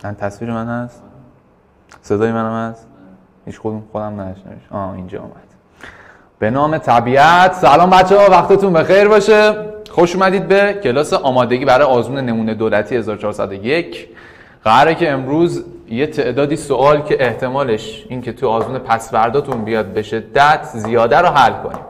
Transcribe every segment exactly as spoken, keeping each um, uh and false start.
من تصویر من هست؟ صدای منم هست؟ هیچ خودم خودم نشنویش. آه اینجا اومد. به نام طبیعت. سلام بچه‌ها، وقتتون بخیر باشه. خوش اومدید به کلاس آمادگی برای آزمون نمونه دولتی هزار و چهارصد و یک. قراره که امروز یه تعدادی سوال که احتمالش این که تو آزمون پسورداتون بیاد به شدت زیاده رو حل کنیم.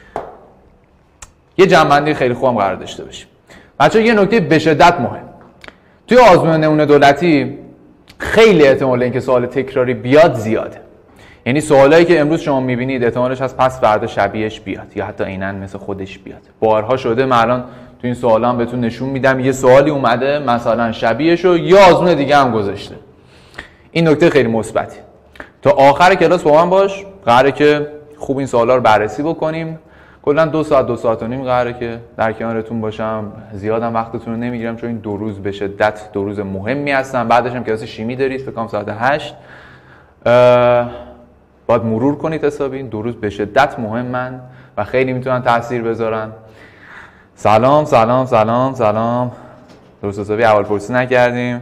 یه جنبندی خیلی خوبم قرار داشته باشیم. بچه‌ها یه نکته به شدت مهم. توی آزمون نمونه دولتی خیلی احتمال اینکه سوال تکراری بیاد زیاده. یعنی سوالایی که امروز شما می‌بینید احتمالش از پس فردا شبیهش بیاد یا حتی عیناً مثل خودش بیاد. بارها شده من الان تو این سوالا هم بهتون نشون میدم یه سوالی اومده مثلا شبیهشو یا آزمون دیگه هم گذاشته. این نکته خیلی مثبتی. تا آخر کلاس با من باش. قراره که خوب این سوالا رو بررسی بکنیم. کلا دو ساعت دو ساعت و نیم قراره که در کنارتون باشم. زیادم وقتتون رو نمیگیرم چون این دو روز به شدت دو روز مهمی هستن. بعدش هم کلاس شیمی دارید فکر کنم ساعت هشت. باید مرور کنید حسابی. این دو روز به شدت مهمن و خیلی میتونن تاثیر بذارن. سلام سلام سلام سلام. درست حسابی اول پرسی نکردیم.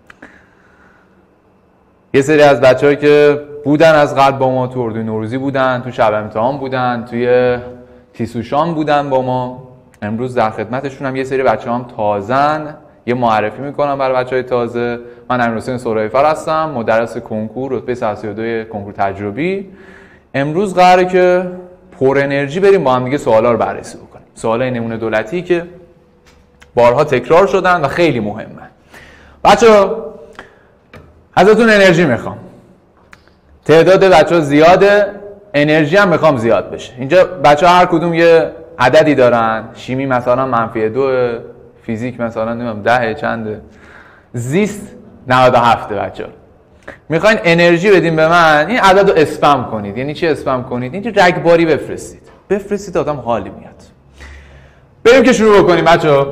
یه سری از بچه‌هایی که بودن از قبل با ما تو اردوی نوروزی بودن، تو شب امتحان بودن، توی تیسوشان بودن با ما. امروز در خدمتشون هم یه سری بچه‌ها هم تازن. یه معرفی میکنم برای بچه‌های تازه. من امیرحسین سرایفر هستم، مدرس کنکور رتبه صد و سی و دو کنکور تجربی. امروز قراره که پر انرژی بریم با هم دیگه سوالا رو بررسی بکنیم. سوالای نمونه دولتی که بارها تکرار شدن و خیلی مهمن. بچه‌ها ازتون انرژی میخوام. تعداد بچه‌ها زیاده، انرژی هم میخوام زیاد بشه. اینجا بچه‌ها هر کدوم یه عددی دارن. شیمی مثلا منفی دو، فیزیک مثلا نمیدونم ده چنده، زیست نود و هفت. بچه‌ها میخواین انرژی بدین به من، این عدد رو اسپم کنید. یعنی چی اسپم کنید؟ اینجا رگباری بفرستید. بفرستید آدم حالی میاد. بریم که شروع بکنیم بچه‌ها.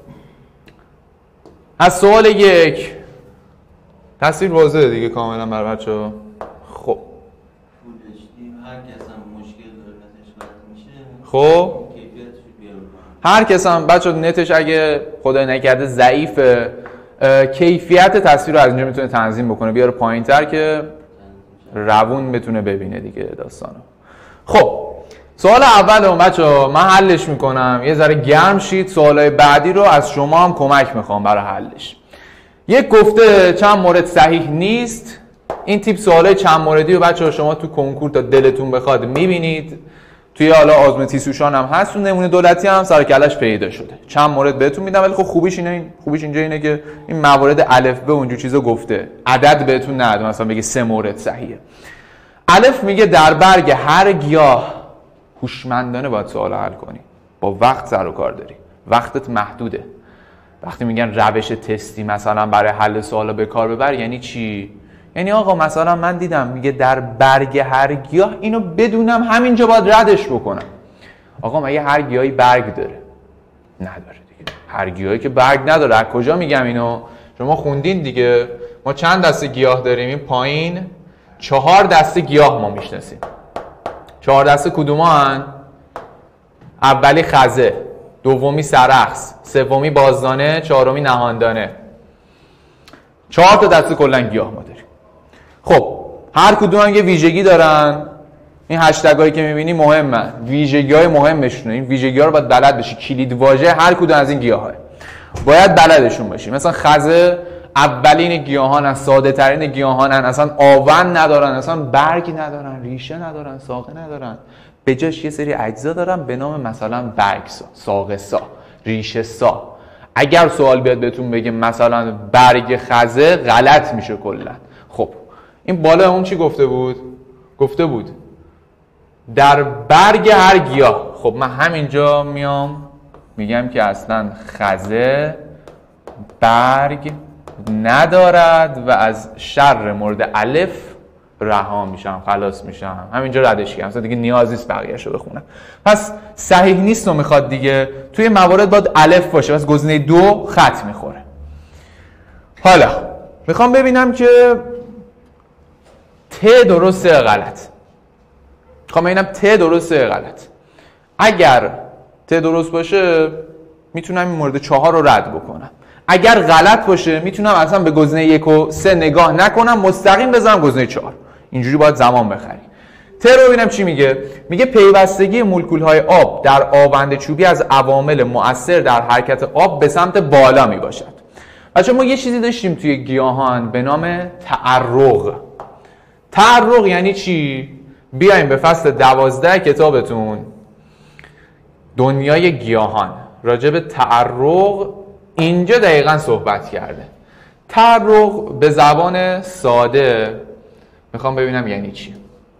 از سوال یک تصویر واضحه دیگه کاملا برای بچه‌ها. خب هر کس هم مشکل داره نتش قطع میشه. خب کیفیتش بیارم. هر کس هم بچه‌ها نتش اگه خدای نکرده ضعیفه، کیفیت تصویر رو از اینجا میتونه تنظیم بکنه، بیاره پایین‌تر که روون بتونه ببینه دیگه داستانو. خب سوال اولم بچه‌ها من حلش میکنم. یه ذره گرم شید. سوالای بعدی رو از شما هم کمک میخوام برای حلش. یک گفته چند مورد صحیح نیست. این تیپ سوالای چند موردی رو بچه‌ها شما تو کنکور تا دلتون بخواد میبینید. توی حالا آزمون تیسوشان هم هست، اون نمونه دولتی هم سر کلش پیدا شده. چند مورد بهتون میدم ولی خب خوبیش اینه خوبیش اینجا اینه که این موارد الف به اونجور چیزا گفته. عدد بهتون نده مثلا بگه سه مورد صحیحه. الف میگه در برگ هر گیاه هوشمندانه باید سوال حل کنی. با وقت سر و کار داری. وقتت محدوده. وقتی میگن روش تستی مثلا برای حل سوالا به کار ببر یعنی چی؟ یعنی آقا مثلا من دیدم میگه در برگ هر گیاه، اینو بدونم همینجا باید ردش بکنم. آقا مگه هر گیاهی برگ داره؟ نداره دیگه. هر گیاهی که برگ نداره. از کجا میگم اینو؟ شما خوندین دیگه. ما چند دسته گیاه داریم؟ این پایین چهار دسته گیاه ما میشناسیم. چهار دسته کدوما هن؟ اولی خزه، دومی سرخس، سومی بازدانه، چهارمی نهاندانه. چهار تا دسته کلا گیاه ما داریم. خب هر کدوم هم یه ویژگی دارن. این هشتگایی که می‌بینی مهمن. ویژگی‌های مهمشونه. این ویژگی‌ها رو باید بلد بشی. کلید واژه هر کدوم از این گیاه‌ها باید بلدشون باشی. مثلا خزه اولین گیاهان از ساده ترین گیاهانن. اصلا آون ندارن، اصلا برگ ندارن، ریشه ندارن، ساقه ندارن. به جاش یه سری اجزا دارن به نام مثلا برگسا، ساقه سا، ریشه سا. اگر سوال بیاد بهتون بگه مثلا برگ خزه، غلط میشه کلا. خب این بالا اون چی گفته بود؟ گفته بود در برگ هر گیاه. خب من همینجا میام میگم که اصلا خزه برگ ندارد و از شر مورد الف رها میشم، خلاص میشم. همینجا ردش کردم. مثلا دیگه نیاز نیست بقیه‌شو بخونم. پس صحیح نیست و میخواد دیگه. توی موارد باید الف باشه. پس گزینه دو خط میخوره. حالا میخوام ببینم که ت درسته یا غلط. میخوام ببینم ت درسته یا غلط. اگر ت درست باشه میتونم این مورد چهار رو رد بکنم. اگر غلط باشه میتونم اصلا به گزینه یک و سه نگاه نکنم، مستقیم بزنم گزینه چهار. اینجوری باید زمان بخری. ته رو ببینم چی میگه. میگه پیوستگی مولکول‌های آب در آونده چوبی از عوامل مؤثر در حرکت آب به سمت بالا میباشد. بچه‌ها ما یه چیزی داشتیم توی گیاهان به نام تعرق. تعرق یعنی چی؟ بیایم به فصل دوازده کتابتون دنیای گیاهان راجع به تعرق اینجا دقیقاً صحبت کرده. تعرق به زبان ساده میخوام ببینم یعنی چی.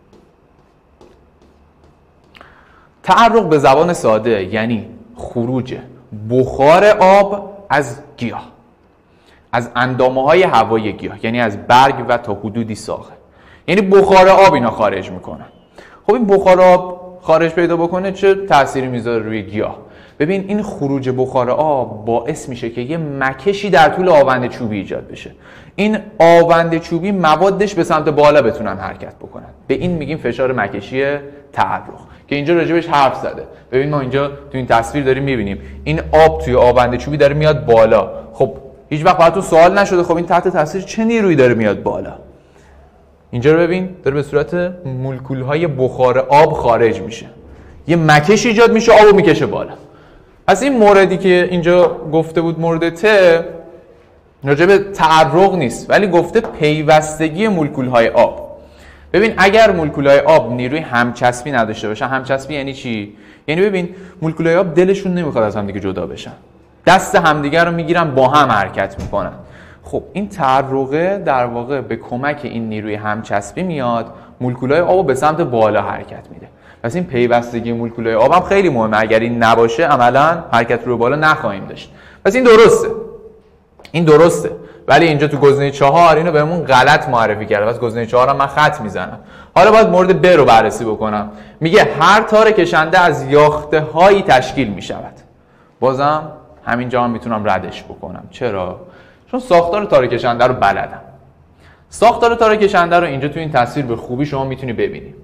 تعرق به زبان ساده یعنی خروج بخار آب از گیاه، از اندامه‌های هوایی گیاه، یعنی از برگ و تا حدودی ساقه. یعنی بخار آب اینا خارج میکنن. خب این بخار آب خارج پیدا بکنه چه تأثیری میذاره روی گیاه؟ ببین این خروج بخار آب باعث میشه که یه مکشی در طول آونده چوبی ایجاد بشه. این آونده چوبی موادش به سمت بالا بتونن حرکت بکنن. به این میگیم فشار مکشی تعرق که اینجا راجبش حرف زده. ببین ما اینجا تو این تصویر داریم میبینیم این آب توی آونده چوبی داره میاد بالا. خب هیچ وقت براتون سوال نشده خب این تحت تاثیر چه نیرویی داره میاد بالا؟ اینجا رو ببین داره به صورت مولکول‌های بخار آب خارج میشه. یه مکش ایجاد میشه، آبو میکشه بالا. پس این موردی که اینجا گفته بود مورد ته راجع به تعرق نیست، ولی گفته پیوستگی مولکول‌های آب. ببین اگر مولکول‌های آب نیروی همچسبی نداشته باشن، همچسبی یعنی چی؟ یعنی ببین مولکول‌های آب دلشون نمیخواد از هم دیگه جدا بشن. دست همدیگه رو میگیرن با هم حرکت میکنن. خب این تعرقه در واقع به کمک این نیروی همچسبی میاد مولکول‌های آب به سمت بالا حرکت میده. پس این پیوستگی مولکول‌های آب هم خیلی مهمه. اگر این نباشه عملاً حرکت رو بالا نخواهیم داشت. پس این درسته. این درسته. ولی اینجا تو گزینه چهار اینو بهمون غلط معرفی کرده. پس گزینه چهار هم من خط میزنم. حالا باید مورد ب رو بررسی بکنم. میگه هر تار کشنده از یافته‌هایی تشکیل میشود. بازم همینجا هم میتونم ردش بکنم. چرا؟ چون ساختار تار کشنده رو بلدم. ساختار تار کشنده رو اینجا تو این تصویر به خوبی شما میتونی ببینی.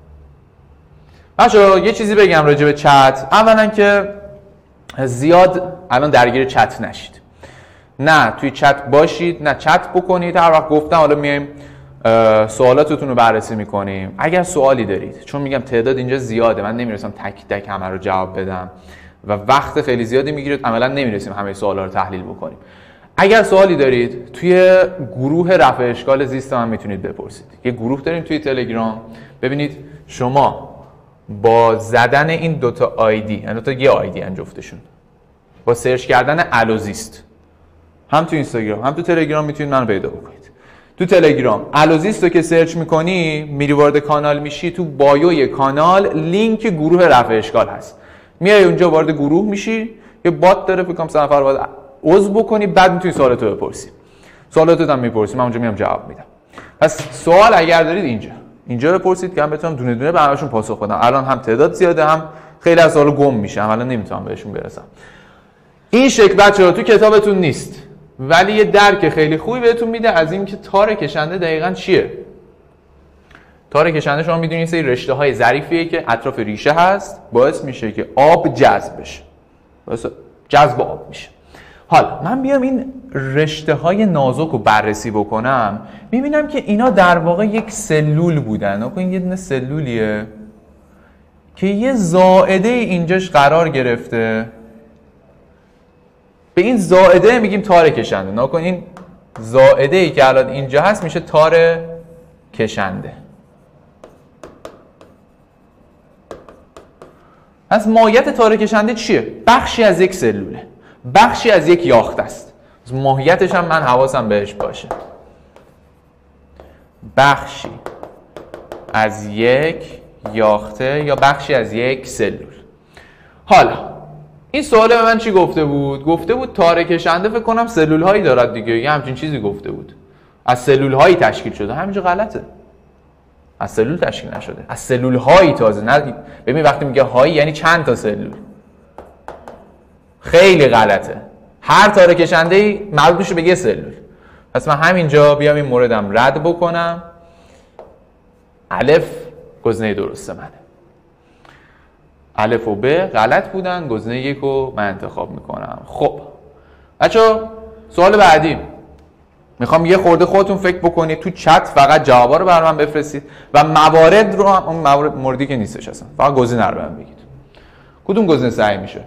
بچه‌ها یه چیزی بگم راجع به چت. اولا که زیاد الان درگیر چت نشید. نه توی چت باشید، نه چت بکنید. هر وقت گفتم حالا میایم سوالاتتون رو بررسی میکنیم. اگر سوالی دارید، چون میگم تعداد اینجا زیاده، من نمیرسم تک تک همه رو جواب بدم و وقت خیلی زیادی میگیره، عملا نمیرسیم همه سوالا رو تحلیل بکنیم. اگر سوالی دارید توی گروه رفع اشکال زیست هم میتونید بپرسید. یه گروه داریم توی تلگرام. ببینید شما با زدن این دوتا آیدی، یعنی تو یه آیدی ان جفتشون، با سرچ کردن الوزیست، هم تو اینستاگرام هم تو تلگرام میتونید منو پیدا بکنید. تو تلگرام الوزیست رو که سرچ میکنی، میری وارد کانال میشی، تو بایوی کانال لینک گروه رفع اشکال هست. میای اونجا وارد گروه میشی، یه بات داره فکر کنم سه نفر باید عضو بکنی، بعد میتونی سوالاتو بپرسی. سوالاتو هم میپرسی، من اونجا میام جواب میدم. پس سوال اگر دارید اینجا اینجا بپرسید که من بتونم دونه دونه به همشون پاسخ بدم. الان هم تعداد زیاده، هم خیلی از سوالا گم میشه، الان نمیتونم بهشون برسم. این شکل بچه‌ها تو کتابتون نیست، ولی یه درک خیلی خوبی بهتون میده از این که تار کشنده دقیقاً چیه. تار کشنده شما میدونید سری رشته های ظریفیه که اطراف ریشه هست، باعث میشه که آب جذب بشه. باعث جذب آب میشه. حالا من بیام این رشته های نازک رو بررسی بکنم، میبینم که اینا در واقع یک سلول بودن. نکن یه دونه سلولیه که یه زائده اینجاش قرار گرفته. به این زائده میگیم تار کشنده. نکن این زائده ای که الان اینجا هست میشه تار کشنده. پس ماهیت تار کشنده چیه؟ بخشی از یک سلوله، بخشی از یک یاخته است. ماهیتش هم من حواسم بهش باشه. بخشی از یک یاخته یا بخشی از یک سلول. حالا این سوال به من چی گفته بود؟ گفته بود تار کشنده فکر کنم سلول هایی دارد دیگه، یه همچین چیزی گفته بود. از سلول هایی تشکیل شده. همینجا غلطه. از سلول تشکیل نشده، از سلول هایی تازه. نه ببین وقتی میگه هایی یعنی چند تا سلول. خیلی غلطه. هر تار کشنده‌ای مربوط میشه به یه سلول. پس من همینجا بیام این موردم رد بکنم. الف گزینه درسته منه. الف و ب غلط بودن، گزینه یک رو من انتخاب میکنم. خب بچه‌ها سوال بعدی، میخوام یه خورده خودتون فکر بکنید تو چت، فقط جوابا رو برام بفرستید و موارد رو هم، اون موارد موردی که نیستش اصلا فقط گزینه رو بهم بگید. کدوم گزینه صحیح میشه؟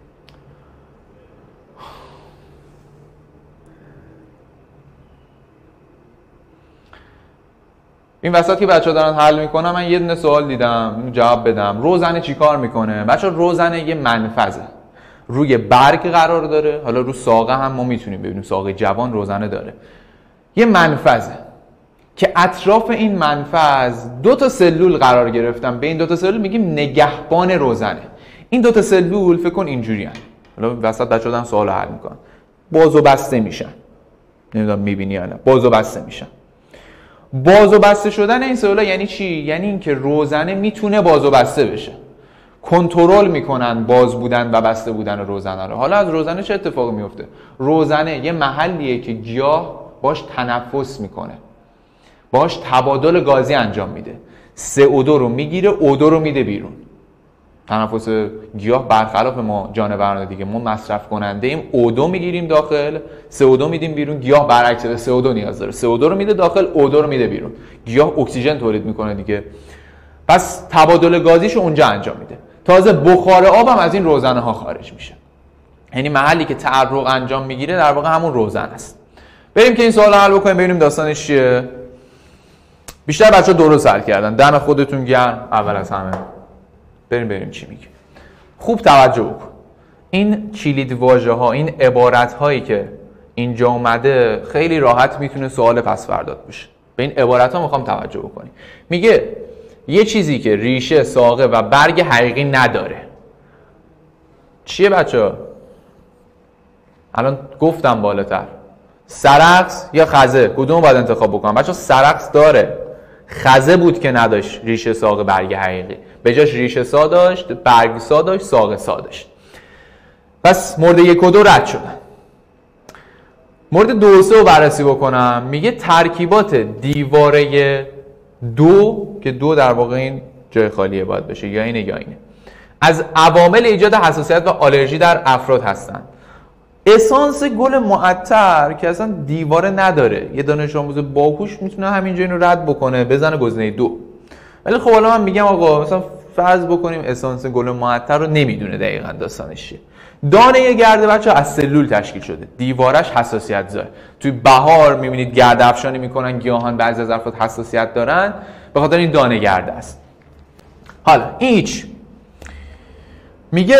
این وسط که بچه‌ها دارن حل میکنن، من یه دونه سوال دیدم جواب بدم. روزنه چیکار میکنه؟ بچه‌ها روزنه یه منفذه، روی برگ قرار داره. حالا رو ساقه هم ما میتونیم ببینیم، ساقه جوان روزنه داره. یه منفذه که اطراف این منفذ دو تا سلول قرار گرفتن. به این دو تا سلول میگیم نگهبان روزنه. این دو تا سلول فکر کن اینجوریان. حالا وسط بچه‌ها دارن سوالو حل میکنن. باز و بسته میشن. نمیدونم میبینی یا نه. باز و بسته میشن. باز و بسته شدن این سلولا یعنی چی؟ یعنی اینکه روزنه میتونه باز و بسته بشه. کنترل میکنن باز بودن و بسته بودن روزنه رو. حالا از روزنه چه اتفاقی میفته؟ روزنه یه محلیه که گیاه باش تنفس میکنه، باش تبادل گازی انجام میده. سه او دو رو میگیره، او دو رو میده بیرون. تنفس گیاه برخلاف ما جانوران دیگه، ما مصرف کننده ایم، او دو میگیریم داخل، سه او دو میدیم بیرون. گیاه برعکس، به سه او دو نیاز داره، سه او دو رو میده داخل، او دو رو میده بیرون. گیاه اکسیژن تولید میکنه دیگه. پس تبادل گازیشو اونجا انجام میده. تازه بخار آب هم از این روزنه ها خارج میشه. یعنی محلی که تعرق انجام میگیره در واقع همون روزنه است. بریم که این سوال حل بکنیم ببینیم داستانش چیه. بیشتر بچه‌ها درست حل کردن. دم خودتون گرم اول از همه. بریم بریم چی میگه. خوب توجه بکن. این کلید واژه ها، این عبارت هایی که اینجا اومده خیلی راحت میتونه سوال پس فردات بشه. به این عبارت ها میخوام توجه بکنی. میگه یه چیزی که ریشه، ساقه و برگ حقیقی نداره. چیه بچه‌ها؟ الان گفتم بالاتر. سرخس یا خزه، کدوم باید انتخاب بکنم؟ بچه‌ها سرخس داره. خزه بود که نداشت ریشه، ساقه، برگ حقیقی. به جاش ریشه سا داشت، برگ سا داشت، ساقه سا داشت. پس مورد یک و دو رد شدن. مورد دو و سه رو بررسی بکنم. میگه ترکیبات دیواره دو، که دو در واقع این جای خالیه باید بشه، یا اینه یا اینه، از عوامل ایجاد حساسیت و آلرژی در افراد هستند. اسانس گل معطر که اصلا دیواره نداره، یه دانش آموز باهوش میتونه همینجا اینو رد بکنه، بزنه گزینه دو. ولی خب حالا من میگم آقا مثلا فرض بکنیم اسانس گل معطر رو نمیدونه دقیقاً داستانش چیه. دانه گرده بچه از سلول تشکیل شده، دیوارش حساسیت زای. توی بهار میبینید گرد افشانی میکنن گیاهان، بعضی از افراد حساسیت دارن به خاطر این دانه گرده است. حالا این هیچ میگه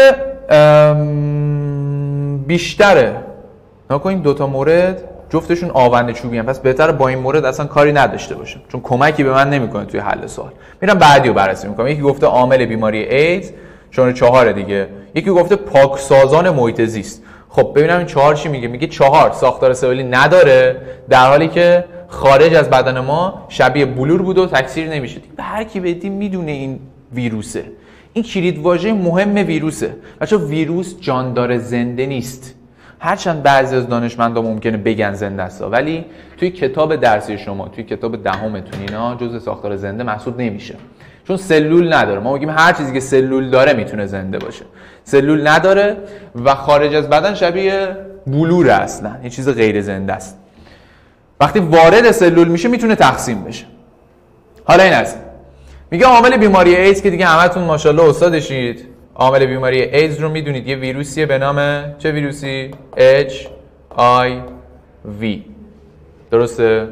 بیشتره. نکن این دوتا مورد جفتشون آونده چوبی هم، پس بهتره با این مورد اصلا کاری نداشته باشم چون کمکی به من نمیکنه توی حل سوال. میرم بعدی رو بررسی میکنم. یکی گفته عامل بیماری ایدز، شماره چهار دیگه. یکی گفته پاکسازان محیط زیست. خب ببینم این چهار چی میگه. میگه چهار ساختار سلولی نداره، در حالی که خارج از بدن ما شبیه بلور بود و تکثیر نمیشه. به هر کی بدیم میدونه این ویروسه. این کلید واژه مهم ویروسه. بچا ویروس جاندار زنده نیست. هرچند بعضی از دانشمندا ممکنه بگن زنده است، ولی توی کتاب درسی شما، توی کتاب دهمتون اینا جزء ساختار زنده محسوب نمیشه. چون سلول نداره. ما میگیم هر چیزی که سلول داره میتونه زنده باشه. سلول نداره و خارج از بدن شبیه بلور اصلا، یه چیز غیر زنده است. وقتی وارد سلول میشه میتونه تقسیم بشه. حالا این است. میگه عامل بیماری ایدز که دیگه همتون ماشاءالله استادشید. عامل بیماری ایدز رو میدونید، یه ویروسیه به نام چه ویروسی؟ اچ آی وی. درسته؟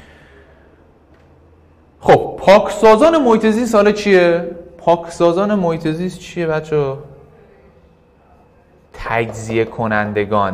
خب پاکسازان محیط زیست حالا چیه؟ پاکسازان محیط زیست چیه بچه‌ها؟ تجزیه کنندگان.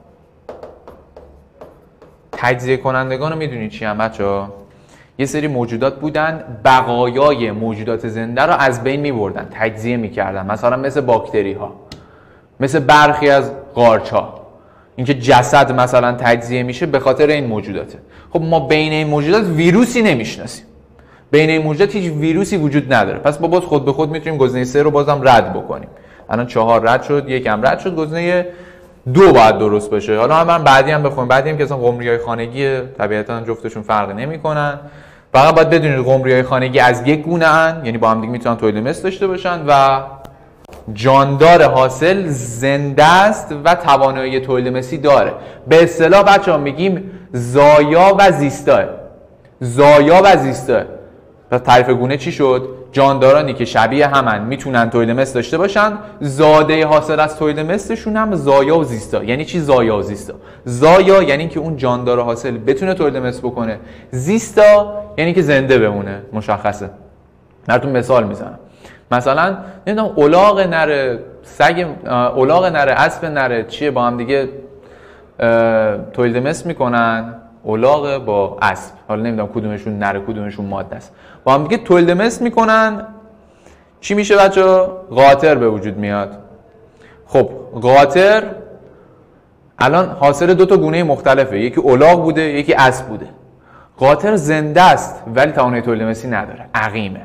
تجزیه کنندگان رو میدونید چی هم بچه‌ها؟ یه سری موجودات بودن بقایای موجودات زنده رو از بین میبردن، تجزیه میکردن، مثلا مثل باکتری ها، مثل برخی از قارچ ها. اینکه جسد مثلا تجزیه میشه به خاطر این موجوداته. خب ما بین این موجودات ویروسی نمیشناسیم، بین این موجودات هیچ ویروسی وجود نداره. پس ما باز خود به خود میتونیم گزینه سه رو بازم رد بکنیم. الان چهار رد شد، یکم رد شد، گزینه دو باید درست باشه. حالا هم من بعدی هم بخونم. بعدی هم که اصلا قمریای خانگی طبیعتا جفتشون فرق نمیکنن. فقط باید بدونید قمریای خانگی از یک گونه ان، یعنی با هم دیگه میتونن تولید مثل داشته باشن و جاندار حاصل زنده است و توانایی تولید مثلی داره. به اصطلاح بچه‌ها میگیم زایا و زیستا. زایا و زیستا. پس تعریف گونه چی شد؟ جاندارانی که شبیه همن میتونن تولید مثل داشته باشن، زاده حاصل از تولید مثلشون هم زایا و زیستا. یعنی چی زایا و زیستا؟ زایا یعنی که اون جاندار حاصل بتونه تولید مثل بکنه، زیستا یعنی که زنده بمونه. مشخصه. براتون مثال میزنم. مثلا نمیدونم الاغ نره سگ الاغ نره اسب نره چیه با هم دیگه تولید مثل میکنن، الاغ با اسب، حالا نمیدونم کدومشون نره کدومشون ماده است، با هم دیگه تولید مثل میکنن. چی میشه بچه‌ها؟ قاطر به وجود میاد. خب قاطر الان حاصل دو تا گونه مختلفه، یکی الاغ بوده یکی اسب بوده. قاطر زنده است ولی توانایی تولید مثلی نداره، عقیمه.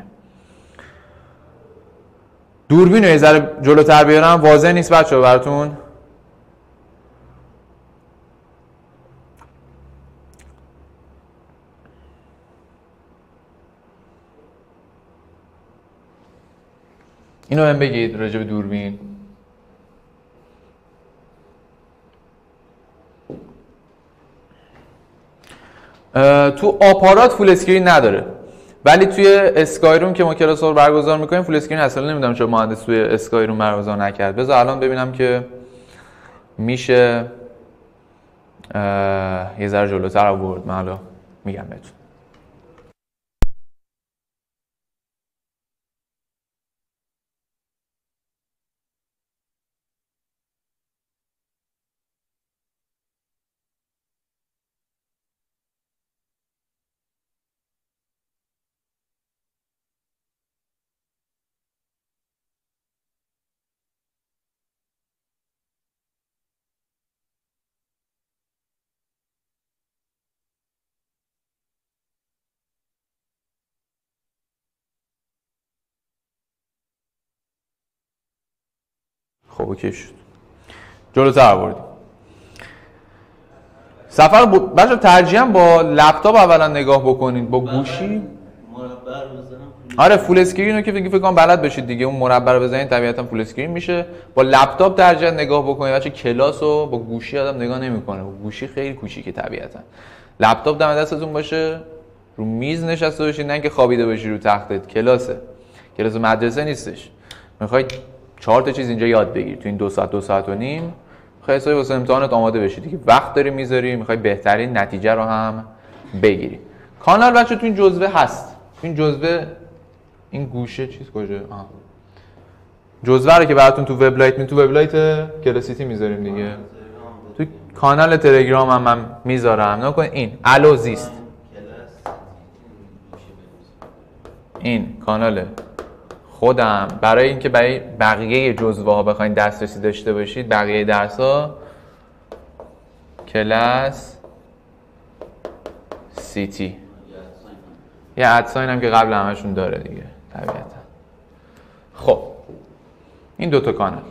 دوربین رو یه ذره جلوتر بیارم، واضح نیست بچه‌ها براتون؟ اینو هم بگید راجع به دوربین. تو آپارات فول اسکرین نداره، ولی توی اسکایروم که ما کلاس رو برگزار میکنیم فول اسکرین اصلا نمیدونم چرا مهندس توی اسکایروم برگزار نکرد. بذار الان ببینم که میشه یه ذره جلوتر آورد. من حالا میگم بهتون. خب اوکی شد. جلوتر آوردیم. سفر ب... بچه ترجیحاً با لپتاپ اولا نگاه بکنید، با گوشی مربع رو بزنم. آره فول اسکرین رو که فکر فکر کنم بلد بشید دیگه، اون مربع رو بزنید طبیعتاً فول اسکرین میشه. با لپتاپ ترجیحاً نگاه بکنید. بچه کلاس رو با گوشی آدم نگاه نمیکنه، با گوشی خیلی کوچیکه طبیعتاً. لپتاپ دم دستتون باشه، رو میز نشسته باشید، نه اینکه خوابیده باشید رو تختت. کلاسه. کلاس مدرسه نیستش. میخواید چهار تا چیز اینجا یاد بگیر تو این دو ساعت دو ساعت و نیم، خیلی سوی واسه امتحانات آماده بشید دیگه. وقت داری میذاری، میخوای بهترین نتیجه رو هم بگیری. کانال بچه تو این جزوه هست. تو این جزوه این گوشه چیز کجا؟ آها. جزوه رو که براتون تو وبلایت می تو وبلایت کلاسیتی میذاریم دیگه. تو کانال تلگرام هم من میذارم. نگاه کن این الو زیست. این کانال خودم برای اینکه برای بقیه جزوه ها بخواید دسترسی داشته باشید، بقیه درس ها کلاس سیتی یه ادساین هم که قبل همشون داره دیگه طبیعتا. خب این دوتا کانال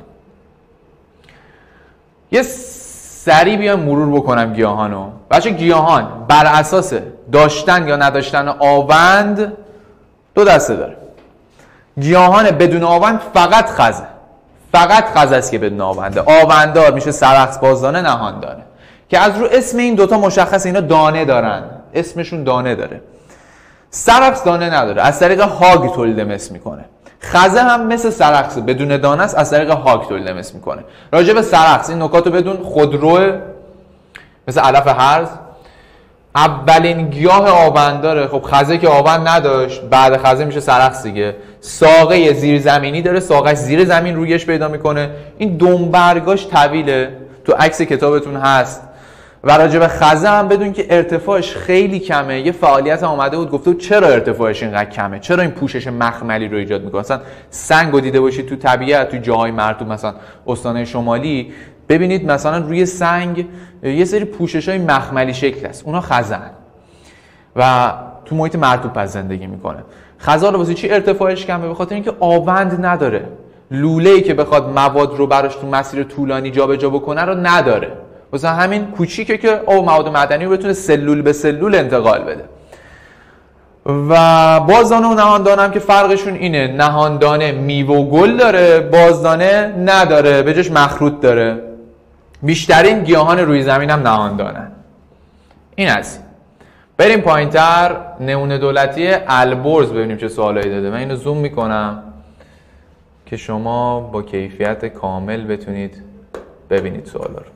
یه سریع بیام مرور بکنم گیاهانو. بچه گیاهان بر اساس داشتن یا نداشتن آوند دو دسته داره. گیاهان بدون آوند فقط خزه، فقط خزه است که بدون آونده. آوندار میشه سرخس، بازدانه، نهاندانه که از رو اسم این دوتا مشخص اینا دانه دارن، اسمشون دانه داره. سرخس دانه نداره، از طریق هاگ تولید مثل میکنه. خزه هم مثل سرخس بدون دانه است، از طریق هاگ تولید مثل میکنه. راجع به سرخس این نکاتو بدون، خودرو مثل علف هرز اولین گیاه آوند داره. خب خزه که آوند نداشت، بعد خزه میشه سرخس دیگه. ساقه زیرزمینی داره، ساقهش زیر زمین رویش پیدا میکنه. این دنبرگاش طویله، تو عکس کتابتون هست. و راجع به خزه هم بدون که ارتفاعش خیلی کمه. یه فعالیت هم اومده بود گفته بود چرا ارتفاعش اینقدر کمه، چرا این پوشش مخملی رو ایجاد میکنه. مثلا سنگ رو دیده باشید تو طبیعت، تو جاهای مرطوب مثلا استانه شمالی، ببینید مثلا روی سنگ یه سری پوشش‌های مخملی شکل است، اونا خزه‌ان و تو محیط مرطوب پس زندگی میکنه. خزه رو واسه چی ارتفاعش کمه؟ به خاطر اینکه آوند نداره. لوله‌ای که بخواد مواد رو براش تو مسیر طولانی جابجا بکنه رو نداره. واسه همین کوچیکه که او مواد معدنی رو بتونه سلول به سلول انتقال بده. و بازدانه و نهاندانه هم که فرقشون اینه، نهاندانه میوه و گل داره، بازدانه نداره، به جاش مخروط داره. بیشترین گیاهان روی زمین هم نهاندانه. این از بریم پایینتر، نمونه دولتی البرز ببینیم چه سوالایی داده. من اینو زوم میکنم که شما با کیفیت کامل بتونید ببینید سوالا رو.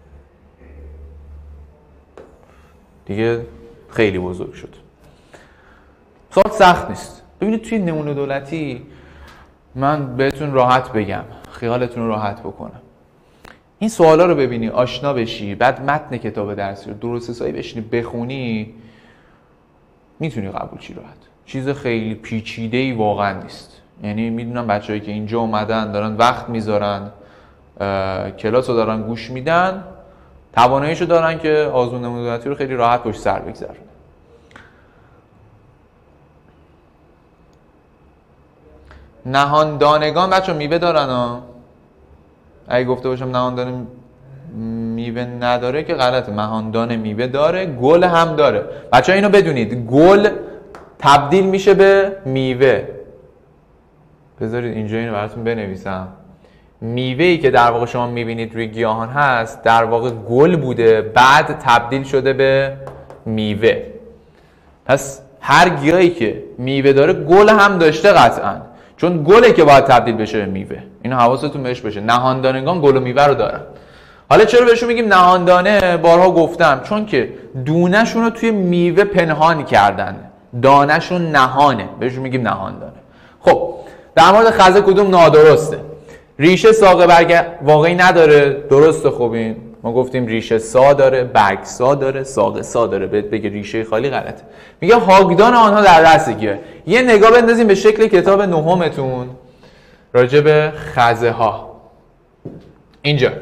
دیگه خیلی بزرگ شد. سوال سخت نیست. ببینید توی نمونه دولتی من بهتون راحت بگم، خیالتون رو راحت بکنم. این سوالا رو ببینی، آشنا بشی، بعد متن کتاب درسی رو درست حسابی بشینی بخونی، میتونی قبول چی راحت. چیز خیلی پیچیده‌ای واقعا نیست. یعنی میدونم بچه‌هایی که اینجا اومدن دارن وقت میذارن، کلاس رو دارن گوش میدن، تواناییشو دارن که آزمون نمونه دولتی رو خیلی راحت پشت سر بگذرونن. نهاندانگان بچه میوه دارن ها. اگه گفته باشم نهاندانه میوه نداره که غلطه. نهاندانه میوه داره، گل هم داره. بچه ها اینو بدونید، گل تبدیل میشه به میوه. بذارید اینجا اینو براتون بنویسم. میوه‌ای که در واقع شما میبینید روی گیاهان هست در واقع گل بوده، بعد تبدیل شده به میوه. پس هر گیاهی که میوه داره گل هم داشته قطعاً، چون گله که باید تبدیل بشه به میوه. اینو حواستون بهش باشه. نهاندانگان گل و میوه رو دارن. حالا چرا بهشون میگیم نهاندانه؟ بارها گفتم چون که دونه‌شون رو توی میوه پنهان کردن، دانه‌شون نهانه، بهشون میگیم نهاندانه. خب در مورد خزه کدوم نادرسته؟ ریشه ساق برگ واقعی نداره، درسته. خب این ما گفتیم ریشه سا داره، برگ سا داره، ساق سا داره. بهت بگه ریشه خالی غلطه. میگه هاگدان آنها در رأسگیه. یه نگاه بندازیم به شکل کتاب نهمتون راجع به خزه ها. اینجا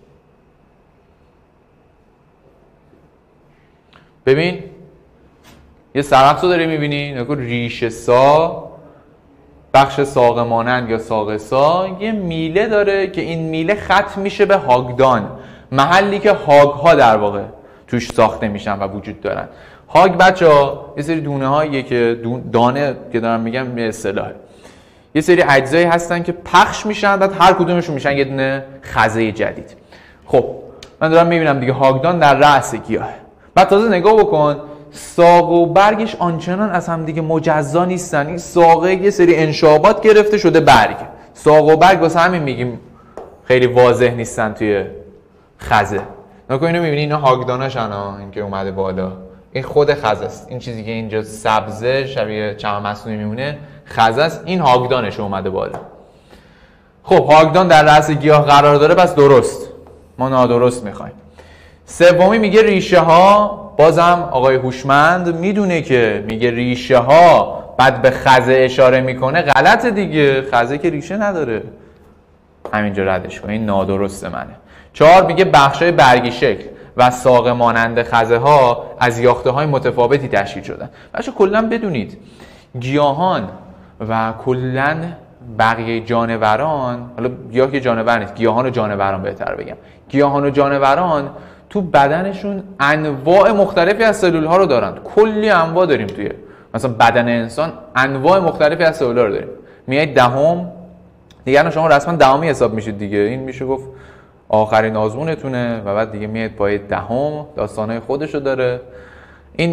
ببین یه سرخصو داری میبینی، نگاه ریشه سا، بخش ساق مانند یا ساق سا، یه میله داره که این میله ختم میشه به هاگدان، محلی که هاگ ها در واقع توش ساخته میشن و وجود دارن. هاگ بچه‌ها یه سری دونه هاییه که دانه که دارم میگم یه اصطلاحه، یه سری اجزایی هستن که پخش میشن، بعد هر کدومشون میشن یه دونه خزه جدید. خب من دارم میبینم دیگه هاگدان در رأس گیاهه. بعد تازه نگاه بکن، ساق و برگش آنچنان از هم دیگه مجزا نیستن. این ساقه یه سری انشابات گرفته شده برگ. ساق و برگ واسه همین میگیم خیلی واضح نیستن توی خزه. نگاه اینو میبینی، اینا هاگداناشن ها. این که اومده بالا این خود خزه است. این چیزی که اینجا سبزه شبیه چمن مصنوعی میمونه خزه است. این هاگدانش اومده بالا. خب هاگدان در رأس گیاه قرار داره، پس درست. ما نادرست میخوایم. سومی میگه ریشه ها. بازم آقای هوشمند میدونه که میگه ریشه ها، بعد به خزه اشاره میکنه، غلطه دیگه. خزه که ریشه نداره. همینجا ردش کن، این نادرست منه. چهار میگه بخشای برگی شکل و ساق مانند خزه ها از یاخته های متفاوتی تشکیل شدن. بچه کلا بدونید گیاهان و کلا بقیه جانوران، حالا گیاه که جانور نیست، گیاهان و جانوران بهتر بگم، گیاهان و جانوران تو بدنشون انواع مختلفی از سلول ها رو دارن. کلی انواع داریم توی مثلا بدن انسان، انواع مختلفی از سلول ها رو داریم. میایید دهم دیگه، شما رسما دهمی حساب میشید دیگه. این میشه گفت آخرین آزمونتونه و بعد دیگه میاد پای دهم، داستانهای خودشو داره. این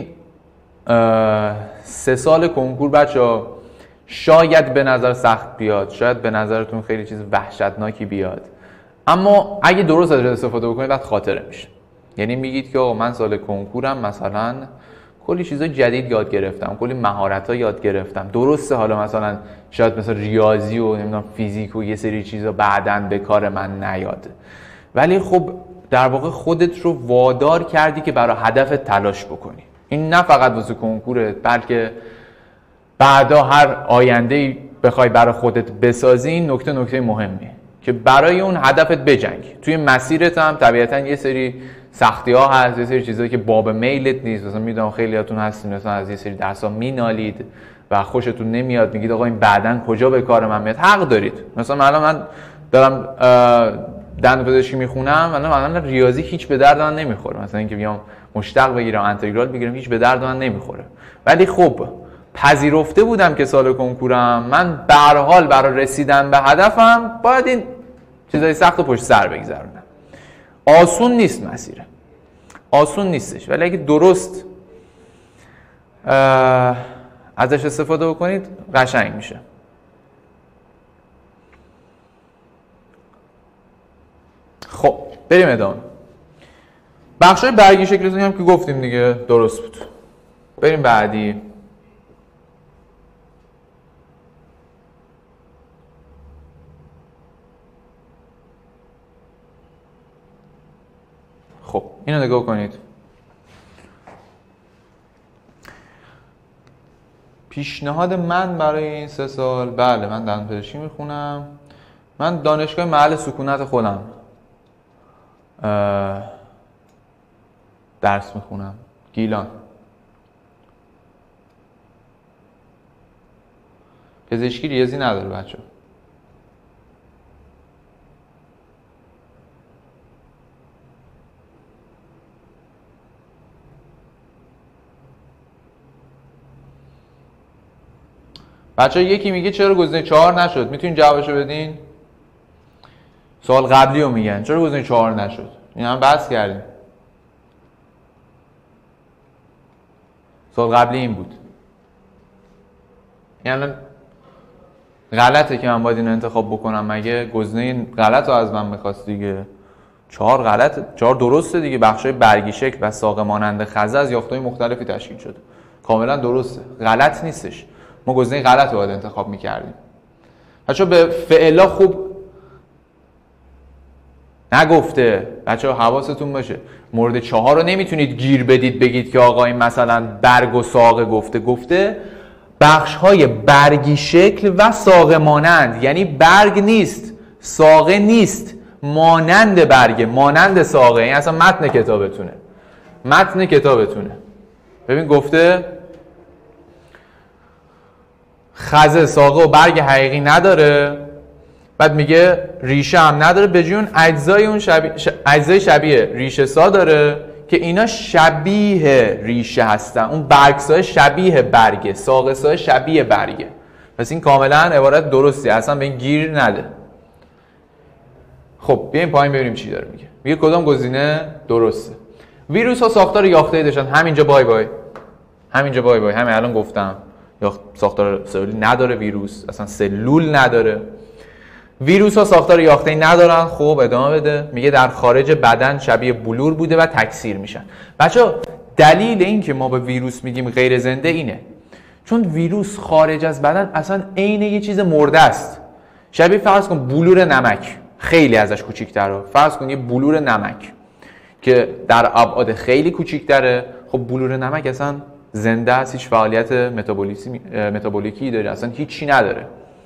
سه سال کنکور بچه‌ها شاید به نظر سخت بیاد، شاید به نظرتون خیلی چیز وحشتناکی بیاد، اما اگه درست ازش استفاده بکنید بعد خاطره میشه. یعنی میگید که آقا من سال کنکورم مثلا کلی چیزا جدید یاد گرفتم، کلی مهارت‌ها یاد گرفتم. درسته حالا مثلا شاید مثلا ریاضی و نمیدونم فیزیک و یه سری چیزا بعداً به کار من نیاد، ولی خب در واقع خودت رو وادار کردی که برای هدفت تلاش بکنی. این نه فقط واسه کنکورت، بلکه بعدا هر آینده‌ای بخوای برای خودت بسازی، این نکته نکته مهمیه که برای اون هدفت بجنگی. توی مسیرت هم طبیعتاً یه سری سختی‌ها هست، یه سری چیزایی که باب میلت نیست. مثلا میدونم خیلیاتون هستین مثلا از یه سری درس‌ها مینالید و خوشتون نمیاد، میگید آقا این بعداً کجا به کار من میاد. حق دارید. مثلا الان من دارم دندون پزشکی میخونم، الان مثلا ریاضی هیچ به درد من نمیخوره. مثلا اینکه بیام مشتق بگیرم، انتگرال بگیرم، هیچ به درد من نمیخوره. ولی خب پذیرفته بودم که سال کنکورم من به هر حال برای رسیدن به هدفم باید این چیزای سخت رو پشت سر بگذرونم. آسون نیست مسیره، آسون نیستش، ولی اگه درست ازش استفاده بکنید قشنگ میشه. خب بریم ادامه. بخشای برگی شکل هم که گفتیم دیگه درست بود. بریم بعدی. خب اینو نگاه کنید. پیشنهاد من برای این سه سال، بله من دندانپزشکی میخونم، من دانشگاه محل سکونت خودم درس میخونم، گیلان. پزشکی ریاضی نداره بچه. بچه یکی میگه چرا گزینه چهار نشد؟ میتونین جوابشو بدین؟ سوال قبلی رو میگن چرا گزینه چهار نشد؟ این هم بحث کردیم. سوال قبلی این بود. یعنی غلطه که من باید اینو انتخاب بکنم؟ مگه گزینه غلط رو از من میخواست دیگه. چهار غلطه، چهار درسته دیگه. بخشای برگی شکل و ساق مانند خزه از یافته‌های مختلفی تشکیل شده. کاملا درسته، غلط نیستش. ما گزینه غلط رو باید انتخاب میکردیم. بچه به فعلا خوب نگفته. بچه حواستون باشه مورد چهار رو نمیتونید گیر بدید بگید که آقا این مثلا برگ و ساقه گفته. گفته بخش های برگی شکل و ساقه مانند، یعنی برگ نیست، ساقه نیست، مانند برگه، مانند ساقه. این اصلا متن کتابتونه، متن کتابتونه. ببین گفته خزه ساقه و برگ حقیقی نداره، بعد میگه ریشه هم نداره، به جای اون اجزای اون شبیه ش... اجزای شبیه ریشه سا داره که اینا شبیه ریشه هستن. اون برگسای شبیه برگه، ساقه سای شبیه برگه. پس این کاملا عبارت درستی، اصلا به این گیر نده. خب بیایم پایین ببینیم چی داره میگه. میگه کدام گزینه درسته؟ ویروس ها ساختار یافته‌ای داشتن. همینجا بای بای، همینجا بای بای، همین الان گفتم. یا ساختار سلولی نداره ویروس، اصلا سلول نداره. ویروس ها ساختار یافته‌ای ندارن. خب ادامه بده. میگه در خارج بدن شبیه بلور بوده و تکثیر میشن. بچه‌ها دلیل این که ما به ویروس میگیم غیر زنده اینه چون ویروس خارج از بدن اصلا عین یه چیز مرده است. شبیه فرض کن بلور نمک، خیلی ازش کوچیک‌تره. فرض کن یه بلور نمک که در ابعاد خیلی کوچیک‌تره. خب بلور نمک اصلا زنده است، هیچ فعالیت متابولیکی داره، اصلا هیچی نداره.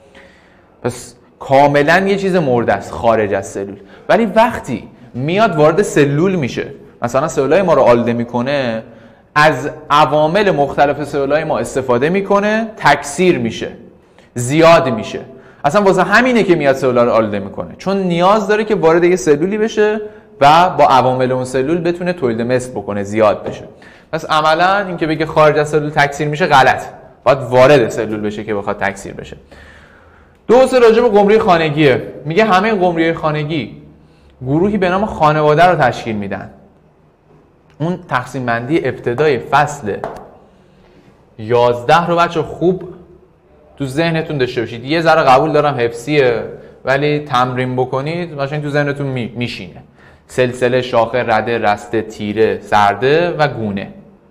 پس کاملا یه چیز مرده است خارج از سلول. ولی وقتی میاد وارد سلول میشه، مثلا سلولای ما رو آلوده میکنه، از عوامل مختلف سلولای ما استفاده میکنه، تکثیر میشه، زیاد میشه. اصلا واسه همینه که میاد سلولا رو آلوده میکنه، چون نیاز داره که وارد یه سلولی بشه و با عوامل اون سلول بتونه تولید مثل بکنه، زیاد بشه. پس عملا این که بگه خارج از سلول تکثیر میشه غلط، باید وارد سلول بشه که بخواد تکثیر بشه. دو سه راجع به قمری خانگیه. میگه همه قمری خانگی گروهی به نام خانواده رو تشکیل میدن. اون تقسیم بندی ابتدای فصل یازده رو بچه خوب تو ذهنتون داشته باشید. یه ذره قبول دارم حفظیه، ولی تمرین بکنید مثلا تو ذهنتون می، میشینه. سلسله، شاخه، رده، رسته، تیره، سرده و گونه.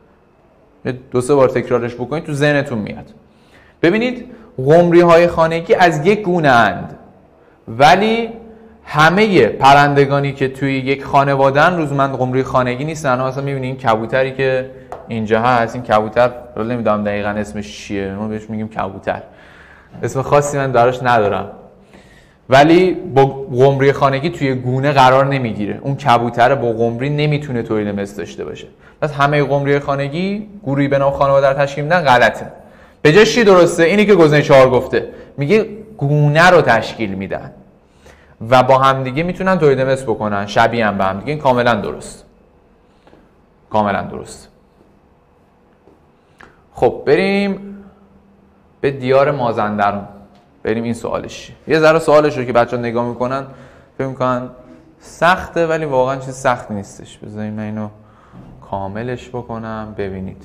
دو سه بار تکرارش بکنید تو ذهنتون میاد. ببینید قمری های خانگی از یک گونه اند، ولی همه پرندگانی که توی یک خانواده‌ان روزمند قمری خانگی نیستن. مثلا می‌بینید این کبوتری که اینجا هست، این کبوتر رو نمیدونم دقیقاً اسمش چیه، ما بهش میگیم کبوتر، اسم خاصی من براش ندارم، ولی با قمری خانگی توی گونه قرار نمیگیره. اون کبوتر با قمری نمیتونه تولید مثل داشته باشه. پس همه قمری خانگی گروهی به نام خانواده رو تشکیل میدن غلطه. به جاش چی درسته؟ اینی که گزینه چهار گفته، میگه گونه رو تشکیل میدن و با همدیگه میتونن تولید مثل بکنن، شبیه هم به هم دیگه. این کاملا درست، کاملا درست. خب بریم به دیار مازندران. بریم این سوالش چیه. یه ذره سوالش رو که بچه‌ها نگاه میکنن فکر میکنن سخته، ولی واقعا چیز سختی نیستش. بذارید من اینو کاملش بکنم ببینید.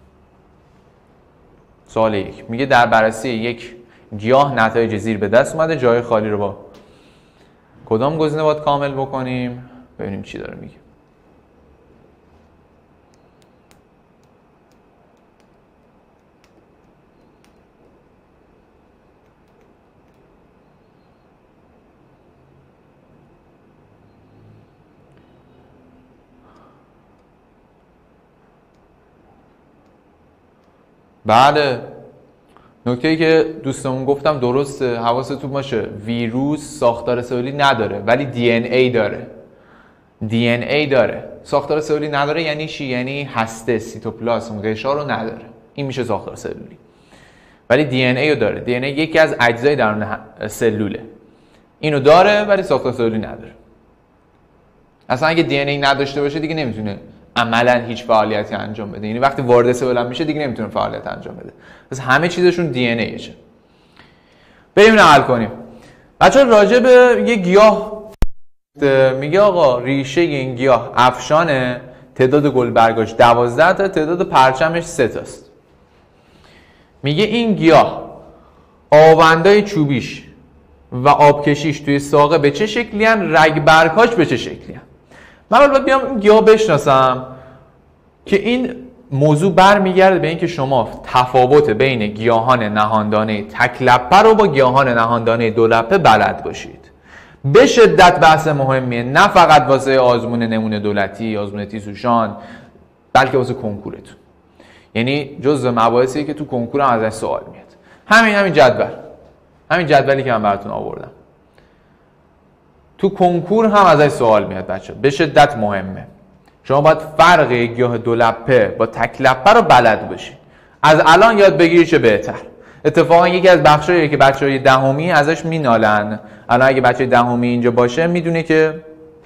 سوال یک میگه در بررسی یک گیاه نتایج زیر به دست اومده، جای خالی رو با کدام گزینه باید کامل بکنیم؟ ببینیم چی داره میگه. بله، نکته‌ای که دوستمون گفتم درسته، حواستون باشه. ویروس ساختار سلولی نداره ولی دی ان ای داره. دی ان ای داره. ساختار سلولی نداره یعنی چی؟ یعنی هسته، سیتوپلاسم، غشا رو نداره. این میشه ساختار سلولی. ولی دی ان ای رو داره. دی ان ای یکی از اجزای درون سلوله. اینو داره ولی ساختار سلولی نداره. اصلا اگه دی ان ای نداشته باشه دیگه نمیتونه عملا هیچ فعالیتی انجام بده. یعنی وقتی وارد سلول میشه دیگه نمیتونه فعالیت انجام بده. پس همه چیزشون دی ان ایشه. بریم اینو حل کنیم. بچه‌ها راجع به یه گیاه میگه آقا ریشه این گیاه افشانه، تعداد گل برگاش دوازده تا، تعداد پرچمش سه تاست. میگه این گیاه آوندای چوبیش و آبکشیش توی ساقه به چه شکلی ان، رگ برگاش به چه شکلی ان. من باید بیام این گیاه بشناسم که این موضوع برمیگرده به اینکه شما تفاوت بین گیاهان نهاندانه تک لپه رو با گیاهان نهاندانه دو لپه بلد باشید. به شدت بحث مهمیه، نه فقط واسه آزمون نمونه دولتی، آزمون تیسوشان، بلکه واسه کنکورتون. یعنی جزء مباحثیه که تو کنکور هم ازش سوال میاد. همین همین جدول، همین جدولی که من براتون آوردم تو کنکور هم ازش سوال میاد بچه، به شدت مهمه. شما باید فرق گیاه دو لپه با تک لپه رو بلد باشید. از الان یاد بگیری چه بهتر. اتفاقا یکی از بخشایی که بچهای دهمی ازش مینالن، الان اگه بچه دهمی اینجا باشه میدونه که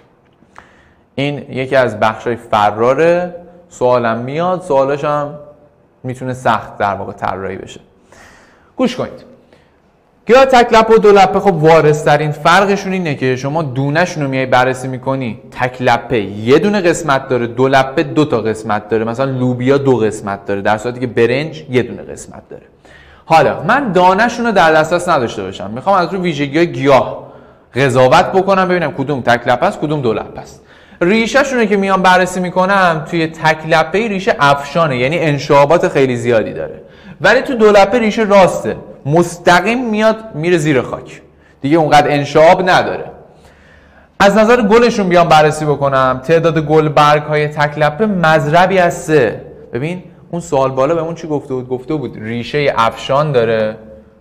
این یکی از بخشای فراره. سوالم میاد، سوالش هم میتونه سخت در واقع طراحی بشه. گوش کنید. گیاه تک لپه و دو لپه خب وارث‌ترین فرقشون اینه که شما دونه‌شون رو میای بررسی میکنی، تک لپه یه دونه قسمت داره، دو لپه دو تا قسمت داره. مثلا لوبیا دو قسمت داره، در صورتی که برنج یه دونه قسمت داره. حالا من دانه‌شون رو در دسترس نداشته باشم، میخوام از روی ویژگی‌های گیاه قضاوت بکنم ببینم کدوم تک لپه است کدوم دو لپه است. ریشه‌شون که میام بررسی میکنم توی تک لپه ریشه افشانه، یعنی انشعابات خیلی زیادی داره. ولی تو دو لپه ریشه راسته، مستقیم میاد میره زیر خاک، دیگه اونقدر انشعاب نداره. از نظر گلشون بیام بررسی بکنم، تعداد گل برگ های تک لپه مضربی از سه. ببین اون سوال بالا به اون چی گفته بود؟ گفته بود ریشه افشان داره،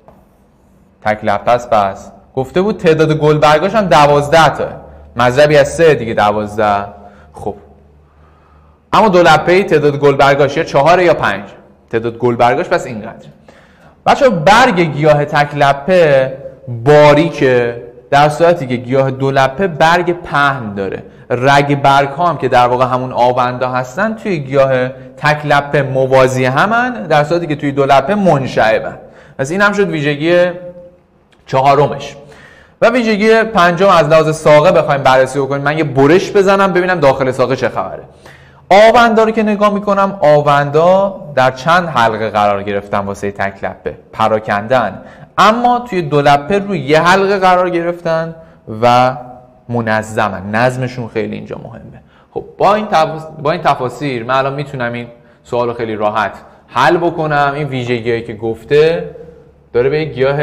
تک لپه است، پس گفته بود تعداد گل برگاش هم دوازده تا، مضربی از سه دیگه دوازده. خب اما دو لپه تعداد گل برگاش یا چهار یا پنج، تعداد گل برگاش پس اینقدر. بچه برگ گیاه تک لپه باریکه، در صورتی که گیاه دو لپه برگ پهن داره. رگ برگ ها هم که در واقع همون آوندا هستن توی گیاه تک لپه موازی همن، در صورتی که توی دو لپه منشعبن. پس این هم شد ویژگی چهارمش. و ویژگی پنجم از لحاظ ساقه بخوایم بررسی بکنیم، من یه برش بزنم ببینم داخل ساقه چه خبره. آوندا رو که نگاه میکنم، آوندا در چند حلقه قرار گرفتن واسه تک لپه، پراکندن، اما توی دو لپه روی یه حلقه قرار گرفتن و منظمن. نظمشون خیلی اینجا مهمه. خب با این تفاص... با این تفاصیل من الان میتونم این سوال رو خیلی راحت حل بکنم. این ویژگیایی که گفته داره به گیاه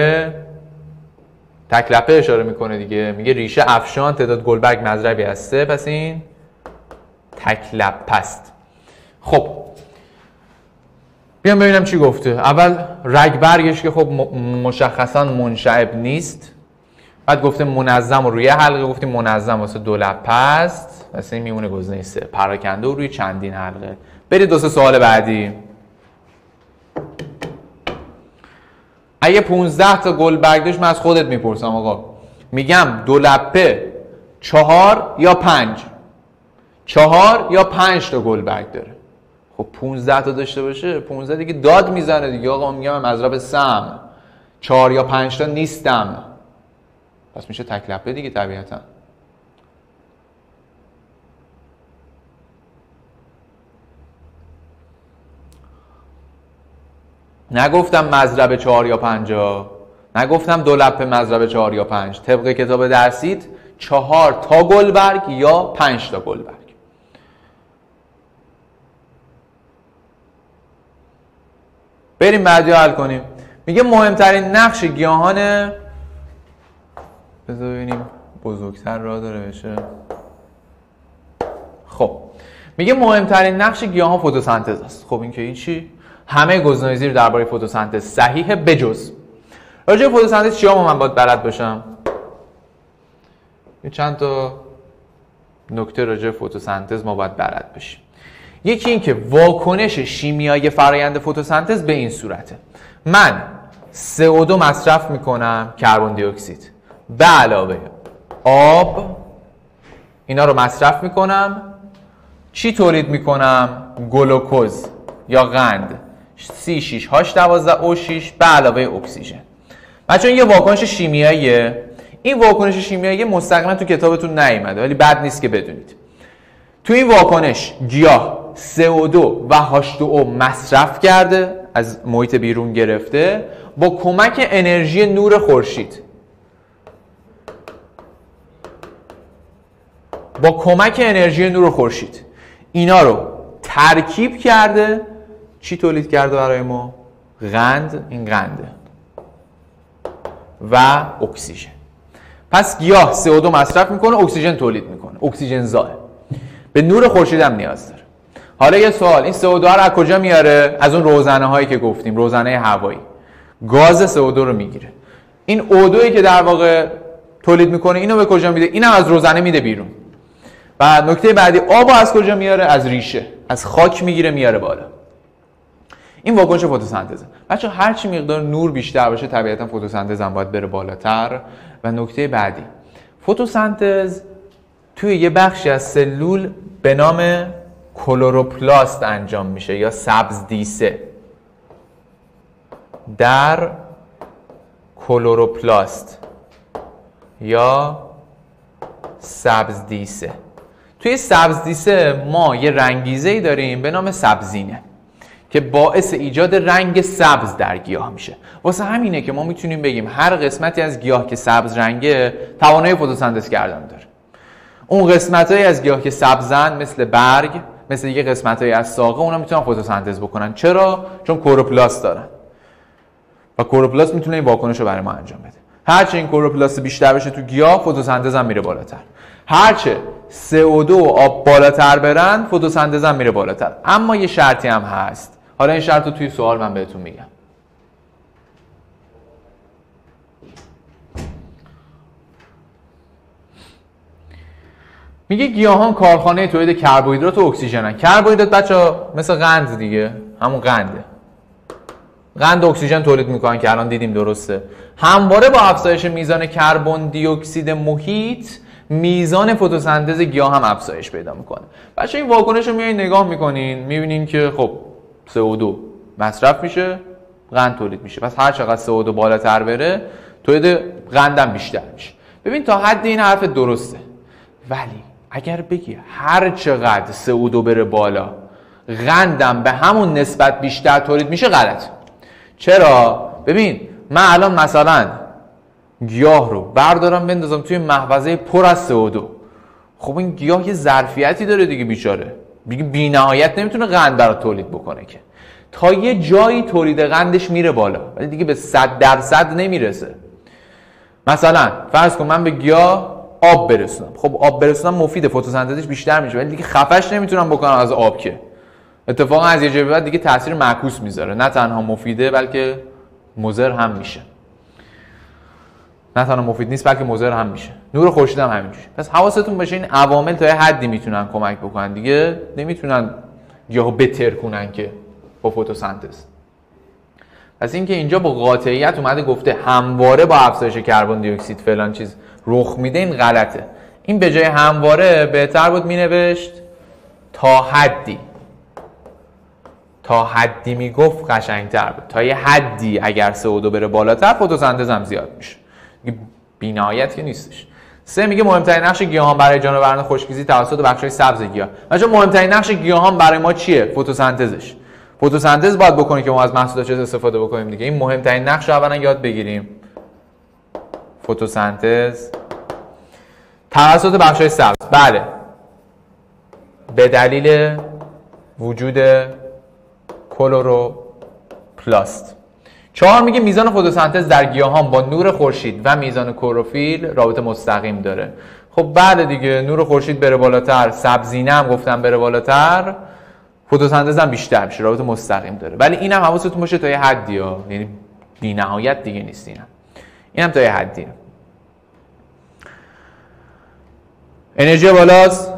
تک لپه اشاره میکنه دیگه. میگه ریشه افشان، تعداد گلبرگ مضربی از سه، پس این تک لپه است. خب بیام ببینم چی گفته. اول رگ برگش که خب مشخصا منشعب نیست. بعد گفته منظم و روی حلقه، گفتیم منظم واسه دو لپه است، پس این میمونه گزینه سه. پراکنده و روی چندین حلقه. برید دو سه سوال بعدی. اگه پونزده تا گل برگ داشت من از خودت میپرسم آقا، میگم دو لپه چهار یا پنج، چهار یا پنج تا گل برگ داره. خب پونزده تا داشته باشه، پونزده دیگه داد میزنه دیگه آقا. میگم مضرب سم، چهار یا پنج تا نیستم، پس میشه تک لپه دیگه طبیعتا. نگفتم مضرب چهار یا پنجا، نگفتم دو لپه مضرب چهار یا پنج. طبق کتاب درسیت چهار تا گلبرگ یا پنج تا گلبرگ. بریم بعدی حل کنیم. میگه مهمترین نقش گیاهان، بذار ببینیم بزرگتر راه داره بشه. خب میگه مهمترین نقش گیاهان فتوسنتز است. خب این که این چی؟ همه گزینه‌زیر درباره فتوسنتز صحیحه بجز راجع به فتوسنتز چیا من باید بلد باشم؟ یه چند تا نکته راجع به فتوسنتز ما باید بلد باشیم. یکی این که واکنش شیمیایی فرایند فتوسنتز به این صورته: من سی او دو مصرف میکنم، کربن دی اکسید به علاوه آب، اینا رو مصرف میکنم، چی تولید میکنم؟ گلوکوز یا قند سی شش هاش دوازده او شش به علاوه اکسیژن. بچه‌ها این یه واکنش شیمیاییه. این واکنش شیمیایی مستقیما تو کتابتون نیومده ولی بد نیست که بدونید. تو این واکنش گیاه سی او دو و هاش دو او مصرف کرده، از محیط بیرون گرفته، با کمک انرژی نور خورشید با کمک انرژی نور خورشید اینا رو ترکیب کرده. چی تولید کرده برای ما؟ قند، این قنده و اکسیژن. پس گیاه سی او دو مصرف میکنه، اکسیژن تولید میکنه، اکسیژن زاه، به نور خورشید هم نیاز داره. حالا یه سوال، این سی او دو رو از کجا میاره؟ از اون روزنه هایی که گفتیم، روزنه هوایی. گاز سی او دو رو میگیره. این او دویی که در واقع تولید میکنه اینو به کجا میده؟ اینم از روزنه میده بیرون. و نکته بعدی، آب از کجا میاره؟ از ریشه، از خاک میگیره میاره بالا. این واکنش فتوسنتزه. بچه هر چی مقدار نور بیشتر باشه طبیعتا فتوسنتز هم باید بره بالاتر. و نکته بعدی، فتوسنتز توی یه بخشی از سلول به نام کلروپلاست انجام میشه یا سبز دیسه. در کلروپلاست یا سبز دیسه، توی سبز دیسه ما یه رنگیزه‌ای داریم به نام سبزینه که باعث ایجاد رنگ سبز در گیاه میشه. واسه همینه که ما میتونیم بگیم هر قسمتی از گیاه که سبز رنگه توانایی فتوسنتز کردن داره. اون قسمتایی از گیاه که سبزن مثل برگ، مثل یه قسمتایی از ساقه، اونا میتونن فتوسنتز بکنن. چرا؟ چون کلروپلاست دارن و کلروپلاست میتونه این واکنش رو برای ما انجام بده. هرچه این کلروپلاست بیشتر بشه تو گیاه، فتوسنتز هم میره بالاتر. هرچه سی او دو و آب بالاتر برن، فتوسنتز هم میره بالاتر. اما یه شرطی هم هست. حالا این شرط رو توی سوال من بهتون میگم. میگه گیاهان کارخانه تولید کربوهیدرات و اکسیژنن. کربوهیدرات بچه‌ها مثل قند دیگه، همون قنده. قند و اکسیژن تولید میکنن که الان دیدیم درسته. همواره با افزایش میزان کربن دی اکسید محیط، میزان فتوسنتز گیاه هم افزایش پیدا میکنه. بچه‌ها این واکنش رو میایین نگاه میکنین، میبینین که خب سی او دو مصرف میشه، قند تولید میشه. پس هر چقدر سی او دو بالاتر بره، تولید قند هم بیشتر میشه. ببین تا حد این حرف درسته. ولی اگر بگی هر چقدر سی او دو بره بالا، قندم به همون نسبت بیشتر تولید میشه، غلط. چرا؟ ببین من الان مثلا گیاه رو بردارم بندازم توی محفظه پر از سی او دو. خب این گیاه یه ظرفیتی داره دیگه، بیچاره دیگه بی نهایت نمیتونه قند برات تولید بکنه که. تا یه جایی تولید قندش میره بالا ولی دیگه به صد درصد نمیرسه. مثلا فرض کن من به گیاه آب برسونم. خب آب برسونم مفیده، فتوسنتزش بیشتر میشه، ولی دیگه خفش نمیتونم بکنم از آب که. اتفاقا از یه جایی بعد دیگه تاثیر معکوس میذاره، نه تنها مفیده بلکه مضر هم میشه. نه تنها مفید نیست بلکه مضر هم میشه. نور خورشید هم همینجوری. پس حواستون باشه این عوامل تا یه حدی میتونن کمک بکنن، دیگه نمیتونن گیاهو بتر کنن که با فتوسنتز. پس اینکه اینجا با قاطعیت اومده گفته همواره با افزایش کربن دی اکسید فلان چیز رخ میده، این غلطه. این به جای همواره بهتر بود مینوشت تا حدی. تا حدی میگفت قشنگتر بود. تا یه حدی اگر سه و دو بره بالاتر فتوسنتز هم زیاد میشه. بی‌نهایت که نیستش. سه میگه مهمترین نقش گیاهان برای جانوران خشکیزی توسط بخش‌های سبز گیاه. مثلا مهمترین نقش گیاهان برای ما چیه؟ فتوسنتزش. فتوسنتز باید بکنه که ما از محصولات چه استفاده بکنیم دیگه. این مهمترین نقش رو اولا یاد بگیریم. فتوسنتز توسط بخش‌های سبز. بله. به دلیل وجود کلروپلاست. چهار میگه میزان فتوسنتز در گیاهان با نور خورشید و میزان کلروفیل رابطه مستقیم داره. خب بله دیگه، نور خورشید بره بالاتر، سبزینه هم گفتم بره بالاتر، فتوسنتز هم بیشتر میشه، رابطه مستقیم داره. ولی اینم حواستون باشه تا یه حدی ها، یعنی بی‌نهایت دیگه نیست. اینم اینم تا یه حدیه. انرژی بالاست.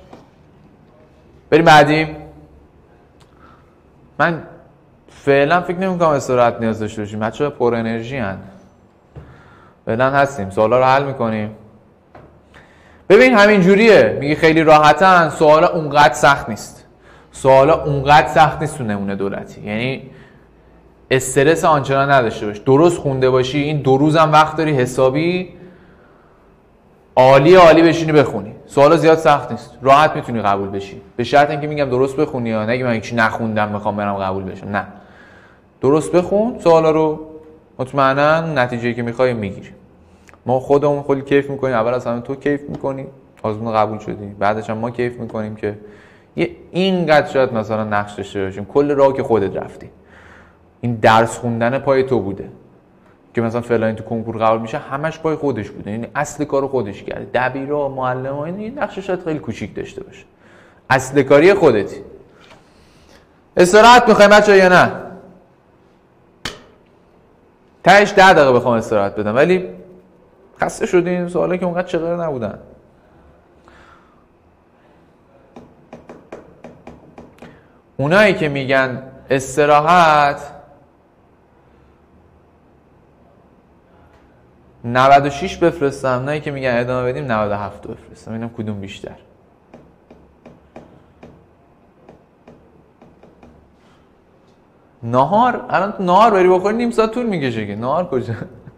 بریم بعدی. من فعلا فکر نمی‌کنم استراحت نیاز داشته باشیم. بچه‌ها پر انرژی ان. فعلا هستیم. سوالا رو حل می‌کنیم. ببین همین جوریه. میگه خیلی راحتن، سوالا اونقدر سخت نیست. سوالا اونقدر سخت نیست تو نمونه دولتی. یعنی استرس آنچنان نداشته باش. درست خونده باشی، این دو روزم وقت داری حسابی عالی عالی بشینی بخونی. سوالا زیاد سخت نیست. راحت میتونی قبول بشی. به شرط اینکه میگم درست بخونی، یا نگی من هیچی نخوندم میخوام برم قبول بشم. نه. درست بخون سوالا رو، مطمئنا نتیجه‌ای که میخوای میگیری. ما خودمون خیلی کیف میکنیم. اول از همه تو کیف میکنی، آزمون قبول شدی. بعدش هم ما کیف میکنیم که یه اینقدر شاید مثلا نقش داشته باشیم. کل راه که خودت رفتی. این درس خوندن پای تو بوده. که مثلا فلانی تو کنکور قبول میشه، همش پای خودش بوده. یعنی اصل کارو خودش کرده. دبیرا، معلم، این نقش شاید خیلی کوچیک داشته باشه. اصل کاری خودتی. استراحت میخوایم بچه‌ها یا نه؟ تهش ده دقیقه بخوام استراحت بدم، ولی خسته شدین. سوالا که اونقدر چغر نبودن. اونایی که میگن استراحت نود و شش بفرستم، اونایی که میگن ادامه بدیم نود و هفت بفرستم. ببینم کدوم بیشتر. نهار الان نهار بری بخوری نیم ساعت طول میکشه که. نهار کجا؟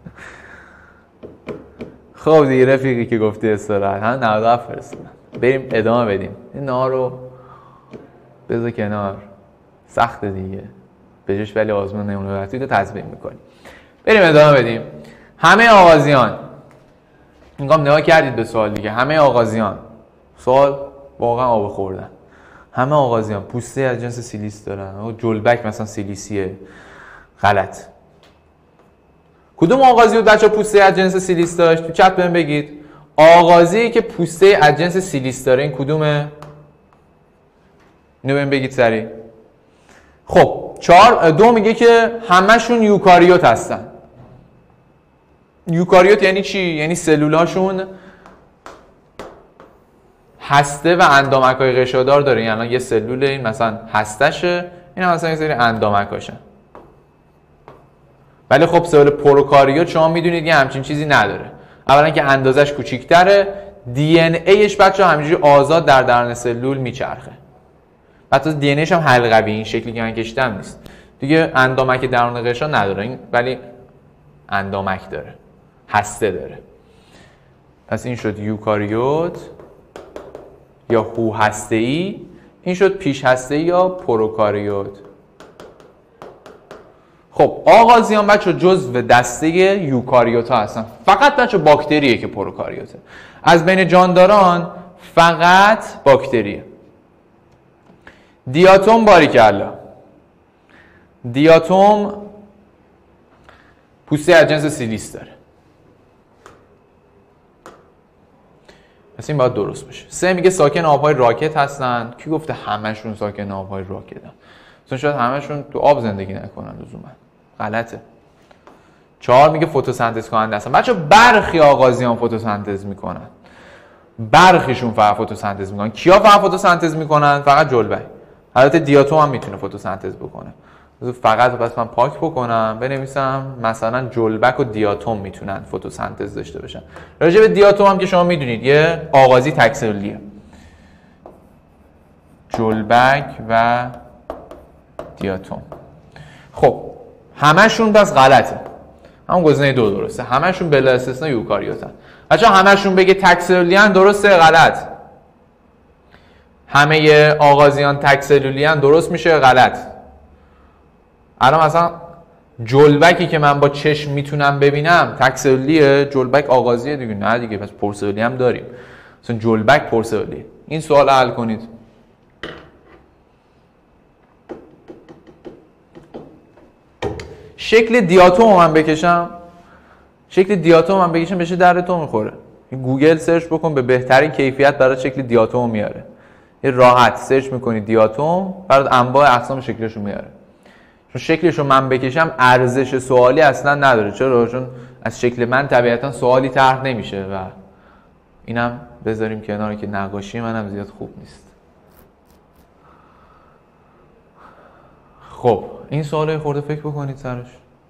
خب دیگه رفیقی که گفتی استراحت، هم نود و هفت فرستادم. بریم ادامه بدیم. این نهار رو بذار کنار، سخته دیگه. بجاش ولی آزمون نمونه دولتی رو تضمین میکنیم. بریم ادامه بدیم. همه آغازیان، اینقام نگاه کردید به سوال دیگه. همه آغازیان، سوال واقعا آب خوردن. همه آغازیان پوسته از جنس سیلیس دارن. جلبک مثلا سیلیسیه. غلط. کدوم آغازی بود بچه پوسته از جنس سیلیس داشت؟ تو چت بهم بگید. آغازی که پوسته از جنس سیلیس داره این کدومه؟ اینو بهم بگید سریع. خب چهار دو میگه که همشون یوکاریوت هستن. یوکاریوت یعنی چی؟ یعنی سلولاشون هسته و اندامک‌های غشادار داره. یعنی یه سلول این مثلا هستشه، این هم مثلا یه سری اندامک‌هاشن. ولی خب سلول پروکاریوت شما میدونید یه همچین چیزی نداره. اولا که اندازش کوچیک‌تره، دی ان ایش بچه‌ها همینجوری آزاد در درون سلول میچرخه. حتی دی ان ایش هم حلقوی این شکلی که من کشیدم نیست. دیگه اندامک درون غشا نداره این، ولی اندامک داره. هسته داره. پس این شد یوکاریوت یا هو هسته‌ای، این شد پیش هسته‌ای یا پروکاریوت. خب آغازیان بچه جزو دسته یوکاریوت ها هستن. فقط بچه باکتریه که پروکاریوته. از بین جانداران فقط باکتریه. دیاتوم باریکلا. دیاتوم پوسته از جنس سیلیس داره. پس این باید درست باشه. سه میگه ساکن آبهای راکت هستن. کی گفته همشون ساکن آبهای راکتن؟ مثلا شاید همشون تو آب زندگی نکنن لزوما. غلطه. چهار میگه فتوسنتز کننده هستن. بچه برخی آغازیان فتوسنتز میکنن. برخیشون فقط فتوسنتز میکنن. کیا فقط فتوسنتز میکنن؟ فقط جلبک. البته دیاتوم هم میتونه فتوسنتز بکنه. فقط پس من پاک بکنم بنویسم مثلا جلبک و دیاتوم میتونن فتوسنتز داشته باشن. راجع به دیاتوم هم که شما میدونید یه آغازی تکسلیه. جلبک و دیاتوم. خب همشون پس غلطه، همون گزینه دو درسته، همشون بلا استثنا یوکاریوتن. بچه‌ها همشون بگه تک سلولیان درسته غلط؟ همه آغازیان تک سلولیان درست میشه غلط؟ الان مثلا جلبکی که من با چشم میتونم ببینم تک سلولیه؟ جلبک آغازیه دیگه؟ نه دیگه، پس پرسلولی هم داریم، مثلا جلبک پرسلولیه. این سوال حل کنید. شکل دیاتوم من بکشم، شکل دیاتوم من بکشم بشه در تو میخوره. گوگل سرچ بکن به بهترین کیفیت برای شکل دیاتوم میاره. یه راحت سرچ میکنی دیاتوم برات انواع اقسام شکلشو میاره. چون شکلشو من بکشم ارزش سوالی اصلا نداره. چرا؟ چون از شکل من طبیعتا سوالی طرح نمیشه و اینم بذاریم کنار که نقاشی منم زیاد خوب نیست. خب این سوالای خورده فکر بکنید سرش.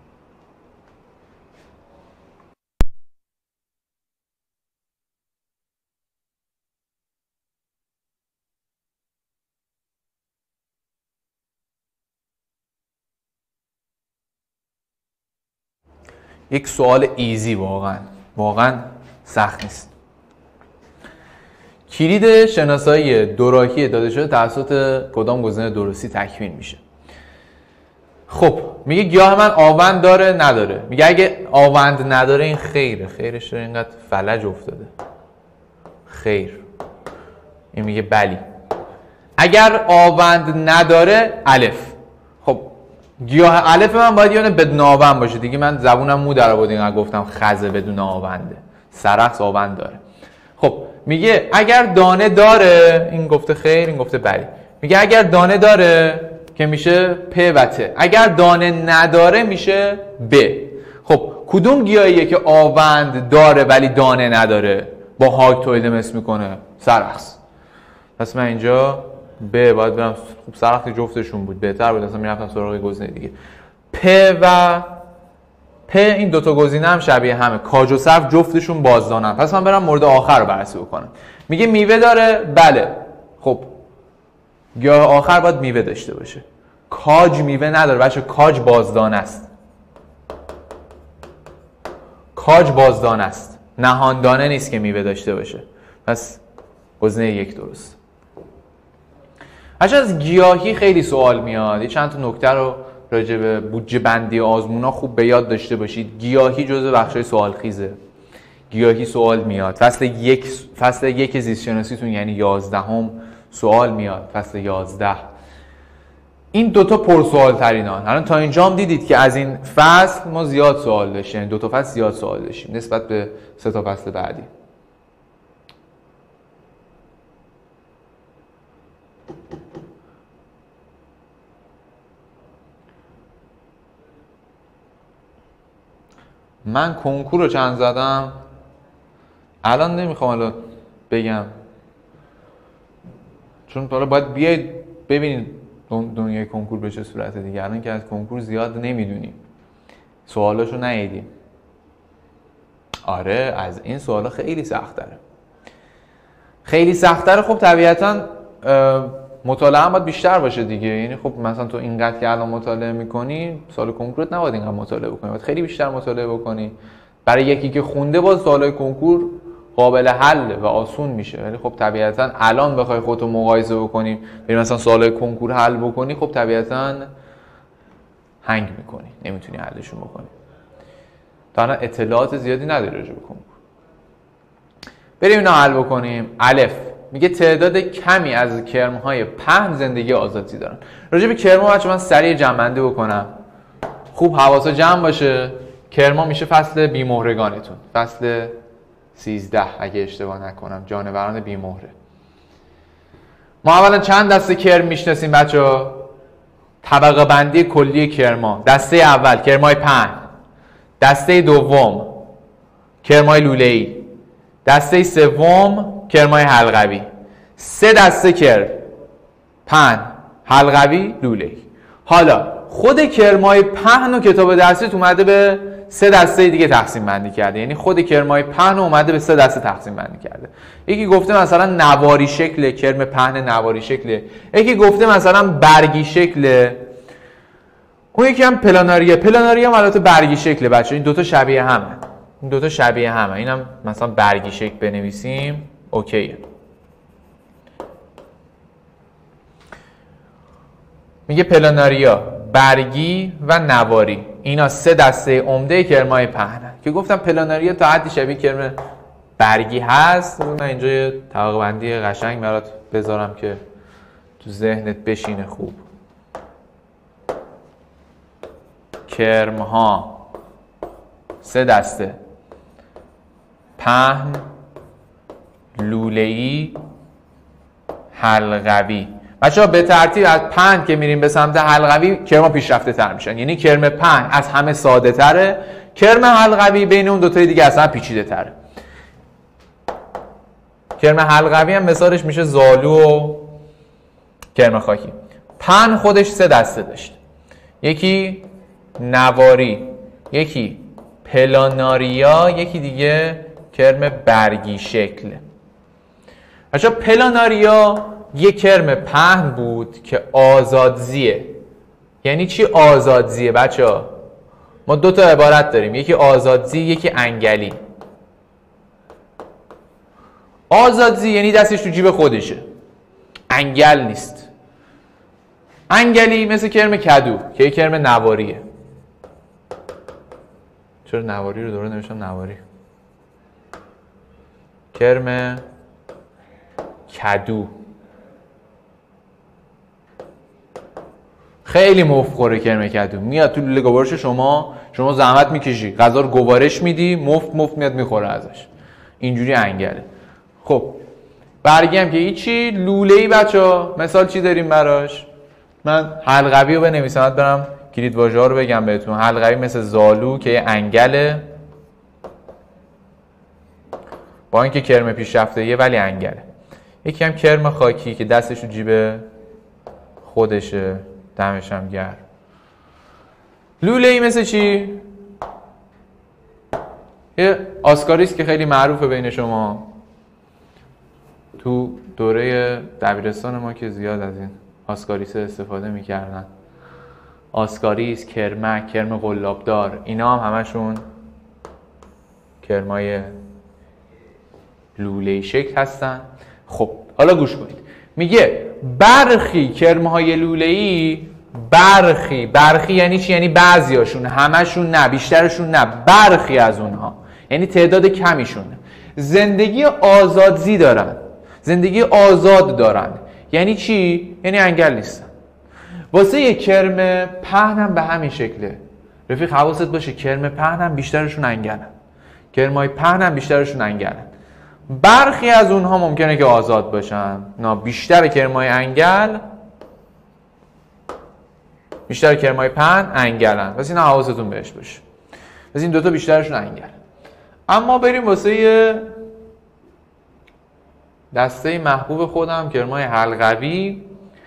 یک سوال ایزی واقعا واقعا سخت نیست. کلید شناسایی دوراهی داده شده توسط کدام گزینه درستی تکمیل میشه؟ خب میگه گیاه من آوند داره نداره. میگه اگه آوند نداره این خیره. خیرش رو اینقدر فلج افتاده. خیر. این میگه بلی. اگر آوند نداره الف. خب گیاه الف من باید یعنی بدون آوند باشه دیگه. من زبونم مو در آورد اینقدر گفتم خزه بدون آونده. سرخس آوند داره. خب میگه اگر دانه داره، این گفته خیر، این گفته بلی. میگه اگر دانه داره که میشه پ و ت، اگر دانه نداره میشه ب. خب کدوم گیاهیه که آوند داره ولی دانه نداره با هاگ تولید مثل میکنه؟ سرخس. پس من اینجا ب باید برم. خب سرخس جفتشون بود، بهتر بود اصلا میرفتم سراغ گزینه دیگه. پ و پ این دوتا گزینه هم شبیه همه، کاج و صرف جفتشون بازدانن. پس من برم مورد آخر رو بررسی بکنم. میگه میوه داره؟ بله. خب گیاه آخر باید میوه داشته باشه. کاج میوه نداره بچه، کاج بازدان است. کاج بازدان است، نهاندانه نیست که میوه داشته باشه. پس گزینه یک درست. اصلا از گیاهی خیلی سوال میاد. یه چند تا نکته رو راجع به بودجه بندی آزمونا خوب به یاد داشته باشید. گیاهی جزو بخشای سوال خیزه. گیاهی سوال میاد. فصل یک فصل یک زیست شناسیتون یعنی یازدهم سوال میاد. فصل یازده. این دوتا پرسوال ترینان. الان تا اینجا هم دیدید که از این فصل ما زیاد سوال داشتیم. دو تا فصل زیاد سوال داشتیم نسبت به سه تا فصل بعدی. من کنکور رو چند زدم الان نمیخوام الان بگم، چون حالا باید بیاید ببینید دنیای کنکور به چه صورته دیگه. الان که از کنکور زیاد نمیدونیم، سوالاشو ندیدیم. آره از این سوالا خیلی سخت‌تره. خیلی سخت‌تره. خب طبیعتاً مطالعه هم باید بیشتر باشه دیگه. یعنی خب مثلا تو اینقدر که الان مطالعه میکنی، سال کنکورت نباید اینقدر مطالعه بکنی، باید خیلی بیشتر مطالعه بکنی. برای یکی که خونده باز سوالای کنکور قابل حل و آسون میشه. ولی خب طبیعتاً الان بخوای خودتو مقایسه بکنی، بری مثلا سوالای کنکور حل بکنی، خب طبیعتاً هنگ میکنی، نمیتونی حلشون بکنی. تا الان اطلاعات زیادی نداری راجع به کنکور. بریم اینا حل بکنیم. الف میگه تعداد کمی از کرم‌های پهن زندگی آزادی دارن. راجع به کرما بچه‌ها من سریع جمع‌بندی بکنم. خوب حواسا جمع باشه. کرما میشه فصل بی‌مهرگانتون. فصل سیزده اگه اشتباه نکنم، جانوران بی‌مهره. ما اولا چند دسته کرم میشناسیم بچه‌ها؟ طبقه بندی کلی کرما. دسته اول کرمای پهن. دسته دوم کرمای لوله‌ای. دسته سوم کرمای حلقوی. سه دسته کرم: پهن، حلقوی، لوله‌ای. حالا خود کرمای پهن و کتاب درسیت اومده به سه دسته دیگه تقسیم بندی کرده. یعنی خود کرمای پهن اومده به سه دسته تقسیم بندی کرده. یکی گفته مثلا نواری شکل، کرم پهن نواری شکله. یکی گفته مثلا برگی شکله. اون یکی هم پلاناریه. پلاناریه هم البته برگی شکله بچه، این دوتا شبیه همه، این دوتا شبیه همه. اینم مثلا برگی شکل بنویسیم اوکیه. میگه پلاناریا، برگی و نواری، اینا سه دسته عمده کرمای پهنن که گفتم پلاناریا تا حدی شبیه کرم برگی هست. من اینجا یه طبقه بندی قشنگ برات بذارم که تو ذهنت بشینه خوب. کرم ها سه دسته: پهن، لوله‌ای، حلقوی. بچه‌ها به ترتیب از پهن که میریم به سمت حلقوی کرما پیشرفته تر میشن، یعنی کرم پهن از همه ساده تره، کرم حلقوی بین اون دوتای دیگه اصلا پیچیده تره. کرم حلقوی هم مثالش میشه زالو و کرم خاکی. پهن خودش سه دسته داشت: یکی نواری، یکی پلاناریا، یکی دیگه کرم برگی شکل. بچه‌ها پلاناریا یه کرم پهن بود که آزادزیه. یعنی چی آزادزیه بچه‌ها؟ ما دو تا عبارت داریم، یکی آزادزی، یکی انگلی. آزادزی یعنی دستش تو جیب خودشه، انگل نیست. انگلی مثل کرم کدو که یه کرم نواریه. چرا نواری رو دوره نمیشم نواری؟ کرم کدو خیلی مفخوره. کرم کدو میاد تو لوله گوارش شما، شما زحمت میکشی غذا رو گوارش میدی، مفت مفت میاد میخوره ازش. اینجوری انگله. خب برگی هم که هیچی. لوله‌ای بچه‌ها مثال چی داریم براش؟ من حلقوی رو بنویسم، برم کلید واژه‌ها رو بگم بهتون. حلقوی مثل زالو که یه انگله، با اینکه کرم پیشرفته یه ولی انگله. یکی هم کرم خاکی که دستش رو جیب خودشه، دمش هم گرم. لوله‌ای مثل چی؟ یه آسکاریس که خیلی معروفه بین شما، تو دوره دبیرستان ما که زیاد از این آسکاریس استفاده میکردن. آسکاریس، کرمک، کرم قلابدار، اینا هم همشون کرمای لوله‌ای شکل هستن. خب حالا گوش کنید، میگه برخی کرمهای لوله‌ای، برخی برخی یعنی چی؟ یعنی بعضیاشون، همشون نه، بیشترشون نه، برخی از اونها یعنی تعداد کمیشون زندگی آزادزی دارن، زندگی آزاد دارن. یعنی چی؟ یعنی انگل نیستن. واسه یه کرم پهن هم به همین شکله. رفیق حواست باشه، کرم پهن هم بیشترشون انگلن، کرمای پهن هم بیشترشون انگلن. برخی از اونها ممکنه که آزاد باشن، نه بیشتر کرمای انگل، بیشتر کرمای پهن انگلن. پس اینا حواستون بهش باشه. پس این دوتا بیشترشون انگلن. اما بریم واسه دسته محبوب خودم، کرمای حلقوی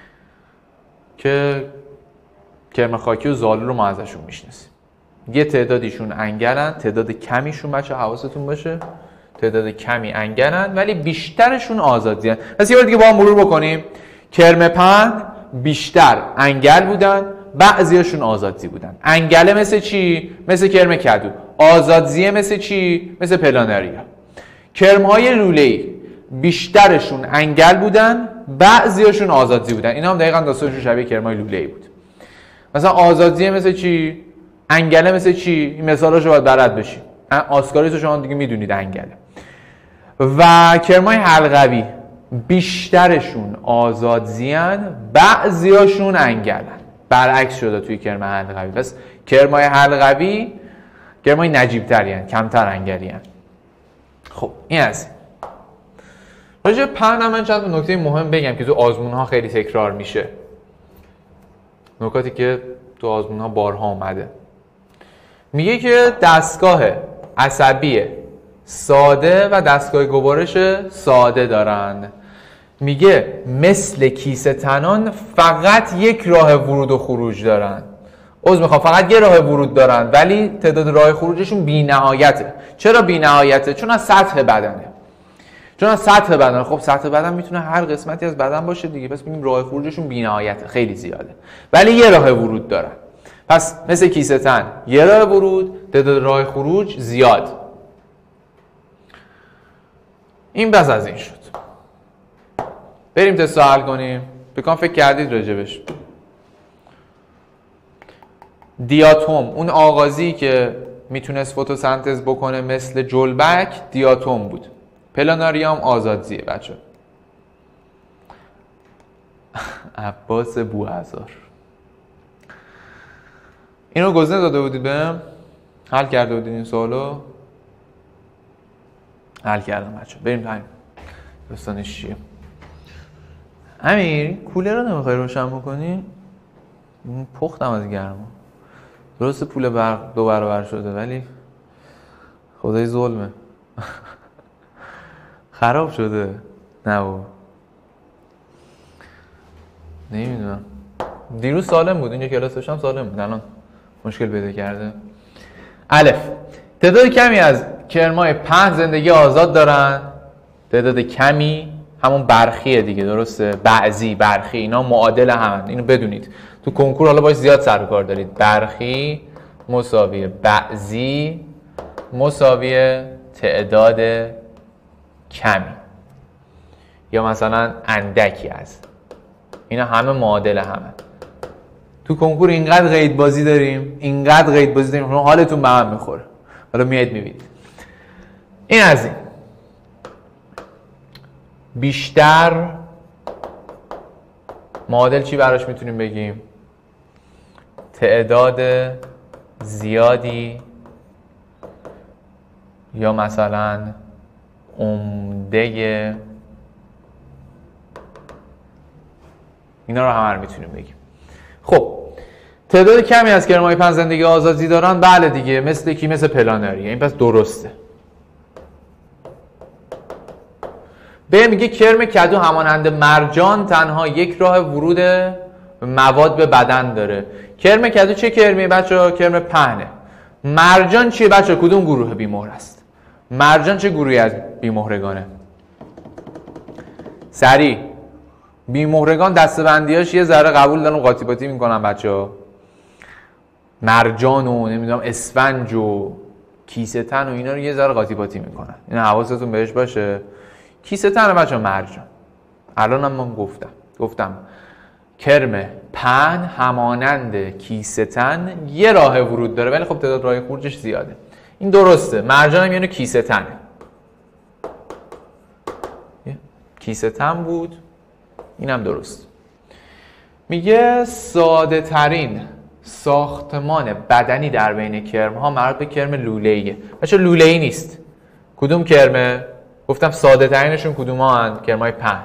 که کرم خاکی و زالو رو ما ازشون میشناسیم. یه تعدادیشون انگلن، تعداد کمیشون بچه حواستون باشه، تعداد کمی انگلن ولی بیشترشون آزادیان. پس یه بار دیگه با هم مرور بکنیم. کرم پهن بیشتر انگل بودن، بعضیاشون آزادزی بودن. انگله مثل چی؟ مثل کرم کدو. آزادزیه مثل چی؟ مثل پلاناریا. کرم‌های لوله‌ای بیشترشون انگل بودن، بعضیاشون آزادزی بودن. اینا هم دقیقاً داستانشون شبیه کرمای لوله‌ای بود. مثلا آزادزیه مثل چی؟ انگله مثل چی؟ این مثالاشو باید بلد بشی. آسکاریس رو شما دیگه میدونید انگله. و کرمای حلقوی بیشترشون آزادزیان، بعضیاشون انگلن. برعکس شده توی کرم حلقوی. پس کرمای حلقوی کرمای نجیب‌ترین، کمتر انگلین. خب این از این. راجع به پهن من چند نکته مهم بگم که تو آزمون ها خیلی تکرار میشه. نکاتی که تو آزمون ها بارها اومده. میگه که دستگاه عصبی ساده و دستگاه گوارش ساده دارن. میگه مثل کیسه تنان فقط یک راه ورود و خروج دارن. عذر میخوام، فقط یه راه ورود دارن ولی تعداد راه خروجشون بی‌نهایته. چرا بی‌نهایته؟ چون از سطح بدنه. چون از سطح بدن. خب سطح بدن میتونه هر قسمتی از بدن باشه دیگه. پس میگیم راه خروجشون بی‌نهایته، خیلی زیاده. ولی یه راه ورود دارن. پس مثل کیسه تن یه راه ورود، تعداد راه خروج زیاد. این بس از این شد. بریم تست رو حل کنیم. بکنم فکر کردید راجبش. دیاتم، اون آغازی که میتونست فتوسنتز بکنه مثل جلبک، دیاتم بود. پلاناریوم آزادزیه بچه. عباس بوهزار اینو گزینه داده بودید بهم؟ حل کرده بودید این سوالو؟ حل کردم بچه. بریم همین داستانش چیه. امیر کولر رو نمیخوای روشن بکنی؟ پختم از گرما. درسته پول برق دو برابر شده ولی خدای ظلمه. خراب شده. نه بابا نمیدونم. دیروز سالم بود، اینجا کلاس داشتم سالم بود، الان مشکل پیدا کرده. الف، تعداد کمی از کرمای پهن زندگی آزاد دارن. تعداد کمی همون برخیه دیگه، درسته؟ بعضی، برخی، اینا معادل همن. اینو بدونید تو کنکور حالا باش زیاد سر و کار دارید. برخی مساوی بعضی مساوی تعداد کمی یا مثلا اندکی از. اینا همه معادل همه. تو کنکور اینقدر قید بازی داریم، اینقدر قید بازی داریم، حالتون به هم میخوره. حالا میاد میبینید. این از این. بیشتر معادل چی براش میتونیم بگیم؟ تعداد زیادی یا مثلا عمده. اینا رو همه رو میتونیم بگیم. خب تعداد کمی از کرمای پهن زندگی آزادی دارن. بله دیگه، مثل کی؟ مثل پلانریه. این پس درسته. به میگه کرم کدو همانند مرجان تنها یک راه ورود مواد به بدن داره. کرم کدو چه کرمیه بچه؟ کرم پهنه. مرجان چیه بچه؟ کدوم گروه بیمهر است؟ مرجان چه گروهی از بیمهرگانه؟ سریع. بیمهرگان دسته‌بندیاش یه ذره قبول دارن و قاطی پاتی میکنن بچه‌ها. مرجان و نمیدونم اسفنج و کیسه تن و اینا رو یه ذره قاطی پاتی میکنن. این حواستون بهش باشه. کیسه تن بچه‌ها مرجان. الانم من گفتم. گفتم کرم پهن همانند کیسه تن یه راه ورود داره ولی خب تعداد راه خروجش زیاده. این درسته. مرجان هم یعنی کیسه تنه. کیسه تن بود. اینم درست. میگه ساده ترین ساختمان بدنی در بین کرم ها مربوط به کرم لوله‌ایه. بچه لوله‌ای نیست. کدوم کرمه؟ گفتم ساده ترینشون کدوم ها هستند؟ کرمای پهن.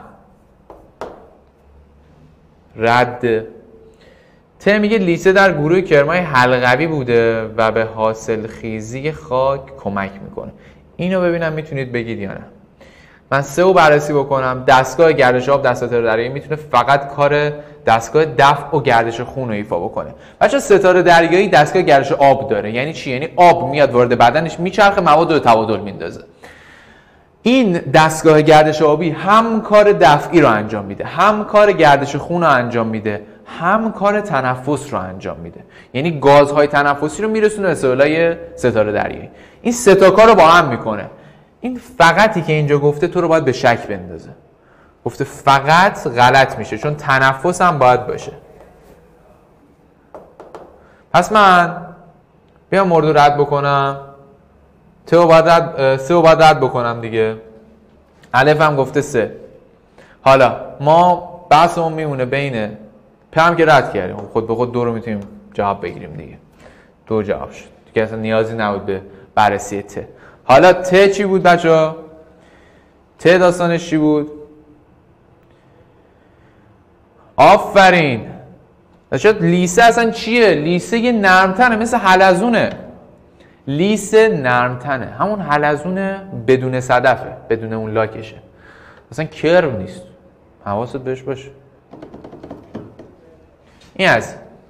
رد. ت میگه لیسه در گروه کرمای حلقوی بوده و به حاصل خیزی خاک کمک میکنه. اینو ببینم میتونید بگید یا نه. من سه رو بررسی بکنم. دستگاه گردش آب در ستاره دریایی میتونه فقط کار دستگاه دفع و گردش خون رو ایفا بکنه. بچه‌ها ستاره دریایی دستگاه گردش آب داره. یعنی چی؟ یعنی آب میاد وارد بدنش میچرخه، مواد رو تبادل میندازه. این دستگاه گردش آبی هم کار دفعی رو انجام میده، هم کار گردش خون رو انجام میده، هم کار تنفس رو انجام میده. یعنی گازهای تنفسی رو میرسونه به سلولای ستاره دریایی. این سه تا کار رو با هم میکنه. این فقطی که اینجا گفته تو رو باید به شک بندازه. گفته فقط غلط میشه چون تنفس هم باید باشه. پس من بیام مورد رو رد بکنم. ته رو باید رد، سه رو باید رد بکنم دیگه. الف هم گفته سه. حالا ما بحثمون میمونه بین پ هم که رد کردیم، خود به خود دو رو میتونیم جواب بگیریم دیگه. دو جواب شد دیگه، اصلا نیازی نبود به بررسی ت. حالا ت چی بود بچه‌ها؟ ت داستانش چی بود؟ آفرین. بچه‌ها لیسه اصلا چیه؟ لیسه یه نرمتنه، مثل حلزونه. لیسه نرمتنه، همون حلزونه بدون صدفه، بدون اون لاکشه. اصلا کرم نیست. حواست بهش باشه. این از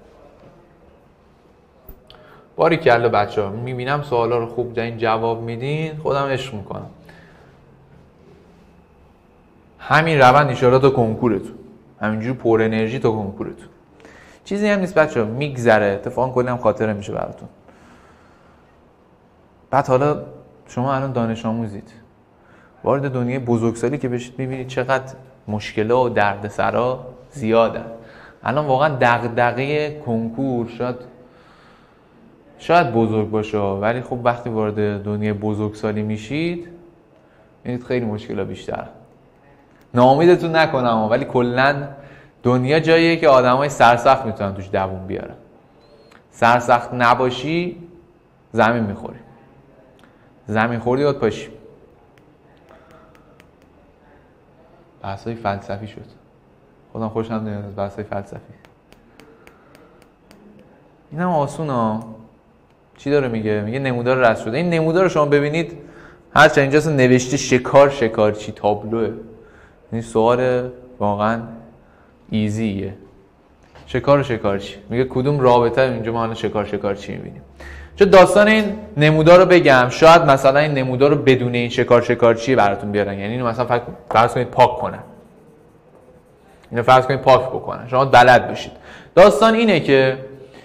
باری کلا بچه‌ها، میبینم سوالا رو خوب دارین جواب میدین، خودم عشق میکنم. همین روند ایشالا تا کنکورتون، همینجوری پر انرژی تا کنکورتون. چیزی هم نیست بچه ها، میگذره، اتفاقا کلی هم خاطره میشه براتون. بعد حالا شما الان دانش آموزید، وارد دنیای بزرگسالی که بشید میبینید چقدر مشکلات و دردسرا زیادن. الان واقعا دغدغه کنکور شاید شاید بزرگ باشه، ولی خب وقتی وارد دنیای بزرگسالی میشید میبینید خیلی مشکلات بیشتره. ناامیدتون نکنم، ولی کلا دنیا جاییه که آدمای سرسخت میتونن توش دووم بیارن. سرسخت نباشی زمین میخوری، زمین خوردی باید پاشی. بحثای فلسفی شد، خودم خوشم نمیاد از بحثای فلسفی. اینم آسونه. چی داره میگه؟ میگه نمودار رسم شده. این نمودار رو شما ببینید، هرچند اینجاست نوشته شکار شکارچی تابلوه. این سوال واقعا ایزیه. شکار و شکارچی، میگه کدوم رابطه اینجا ما الان شکار شکارچی میبینیم. چه داستان این نمودار رو بگم، شاید مثلا این نمودار رو بدون این شکار شکارچی براتون بیارن، یعنی اینو مثلا فرض کنید پاک کنن، اینو فرض کنید پاک بکنن، شما بلد بشید. داستان اینه که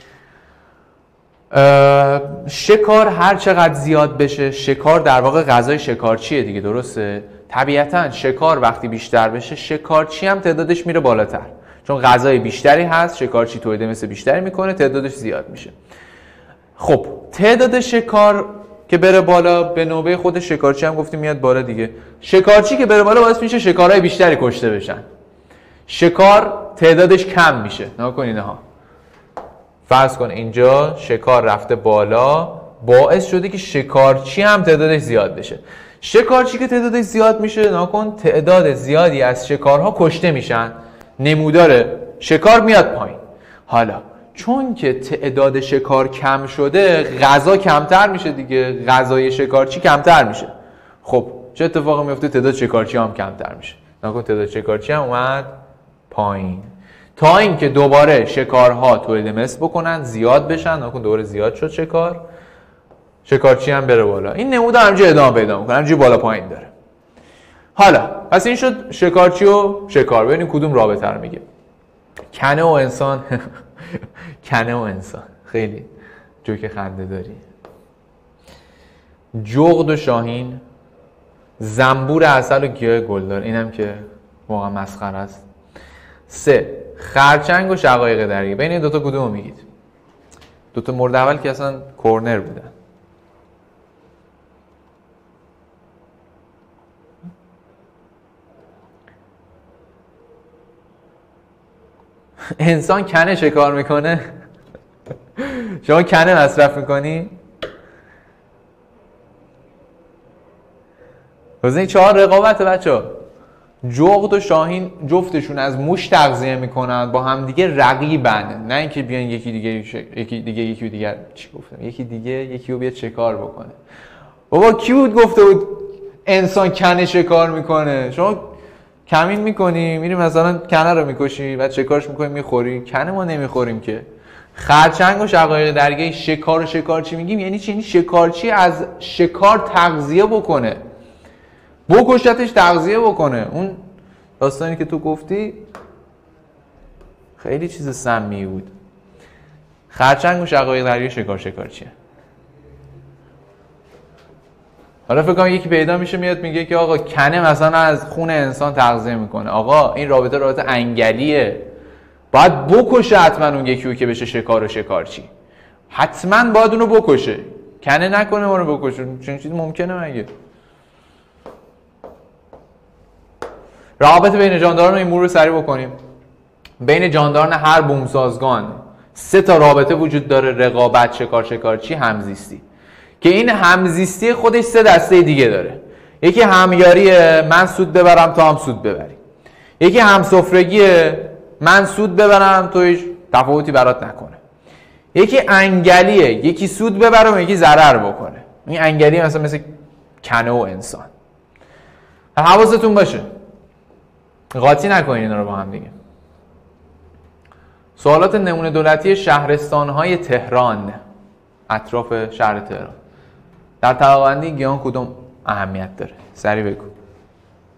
شکار هر چقدر زیاد بشه، شکار در واقع غذای شکارچیه دیگه، درسته؟ طبیعتا شکار وقتی بیشتر بشه، شکارچی هم تعدادش میره بالاتر، چون غذای بیشتری هست، شکارچی تولید مثل بیشتری میکنه، تعدادش زیاد میشه. خب تعداد شکار که بره بالا، به نوبه خود شکارچی هم گفتیم میاد بالا دیگه. شکارچی که بره بالا باعث میشه شکارهای بیشتری کشته بشن. شکار تعدادش کم میشه. نگاه کن اینها. فرض کن اینجا شکار رفته بالا، باعث شده که شکارچی هم تعدادش زیاد بشه. شکارچی که تعدادش زیاد میشه، نگاه کن تعداد زیادی از شکارها کشته میشن، نمودار شکار میاد پایین. حالا چون که تعداد شکار کم شده، غذا کمتر میشه دیگه، غذای شکارچی کمتر میشه. خب چه اتفاقی میفته؟ تعداد شکارچی هم کمتر میشه. نکن تعداد شکارچی هم اومد پایین، تا اینکه دوباره شکارها تولید مثل بکنن، زیاد بشن. نکن دوباره زیاد شد شکار، شکارچی هم بره بالا. این نمودار همینجوری ادامه پیدا میکنه، همینجوری بالا پایین داره. حالا پس این شد شکارچی و شکار. ببینیم کدوم رابطه رو میگه. کنه و انسان کنه و انسان خیلی جوک خنده داری. جغد و شاهین، زنبور عسل و گیاه گلدار، اینم که واقعا مسخره است. سه، خرچنگ و شقایق دریایی. بین این دوتا کدومو میگید؟ دوتا مورد اول که اصلا کورنر بودن. انسان کنه شکار میکنه. شما کنه مصرف میکنی؟ این چهار رقابت بچه ها. جغد و شاهین جفتشون از موش تغذیه میکنن، با هم دیگه رقیبن، نه اینکه بیان یکی دیگه ش... یکی دیگه یکی دیگه چی گفتم یکی دیگه یکی رو بیاد شکار بکنه. بابا کی بود گفته بود انسان کنه شکار میکنه؟ شما کمین میکنی میری مثلا کنه رو میکشی، بعد شکارش میکنی میخوری. کنه ما نمیخوریم که. خرچنگ و شقایق دریایی، شکار و شکارچی میگیم یعنی چی؟ یعنی شکارچی از شکار تغذیه بکنه، بکشتش تغذیه بکنه. اون داستانی که تو گفتی خیلی چیز سمی بود. خرچنگ و شقایق دریایی شکار شکارچیه. حالا فکر کنم یکی پیدا میشه میاد میگه که آقا کنه مثلا از خون انسان تغذیه میکنه. آقا این رابطه رابطه انگلیه، باید بکشه حتما اون یکیو که بشه شکار و شکارچی، حتما باید اونو بکشه. کنه نکنه ما رو بکشه، چون چیزی ممکنه مگه؟ رابطه بین جانداران این مرور رو سریع بکنیم. بین جانداران هر بومسازگان سه تا رابطه وجود داره: رقابت، شکار شکارچی، همزیستی. که این همزیستی خودش سه دسته دیگه داره. یکی همیاریه، من سود ببرم تو هم سود ببری. یکی همسفرگیه، من سود ببرم تو هیچ تفاوتی برات نکنه. یکی انگلیه، یکی سود ببرم یکی ضرر بکنه. این انگلیه مثلا مثل کنه و انسان. حواستون باشه قاطی نکنین اینا رو با هم دیگه. سوالات نمونه دولتی شهرستان‌های تهران، اطراف شهر تهران. در طبقه‌بندی گیاهان کدوم اهمیت داره؟ سریع بگو.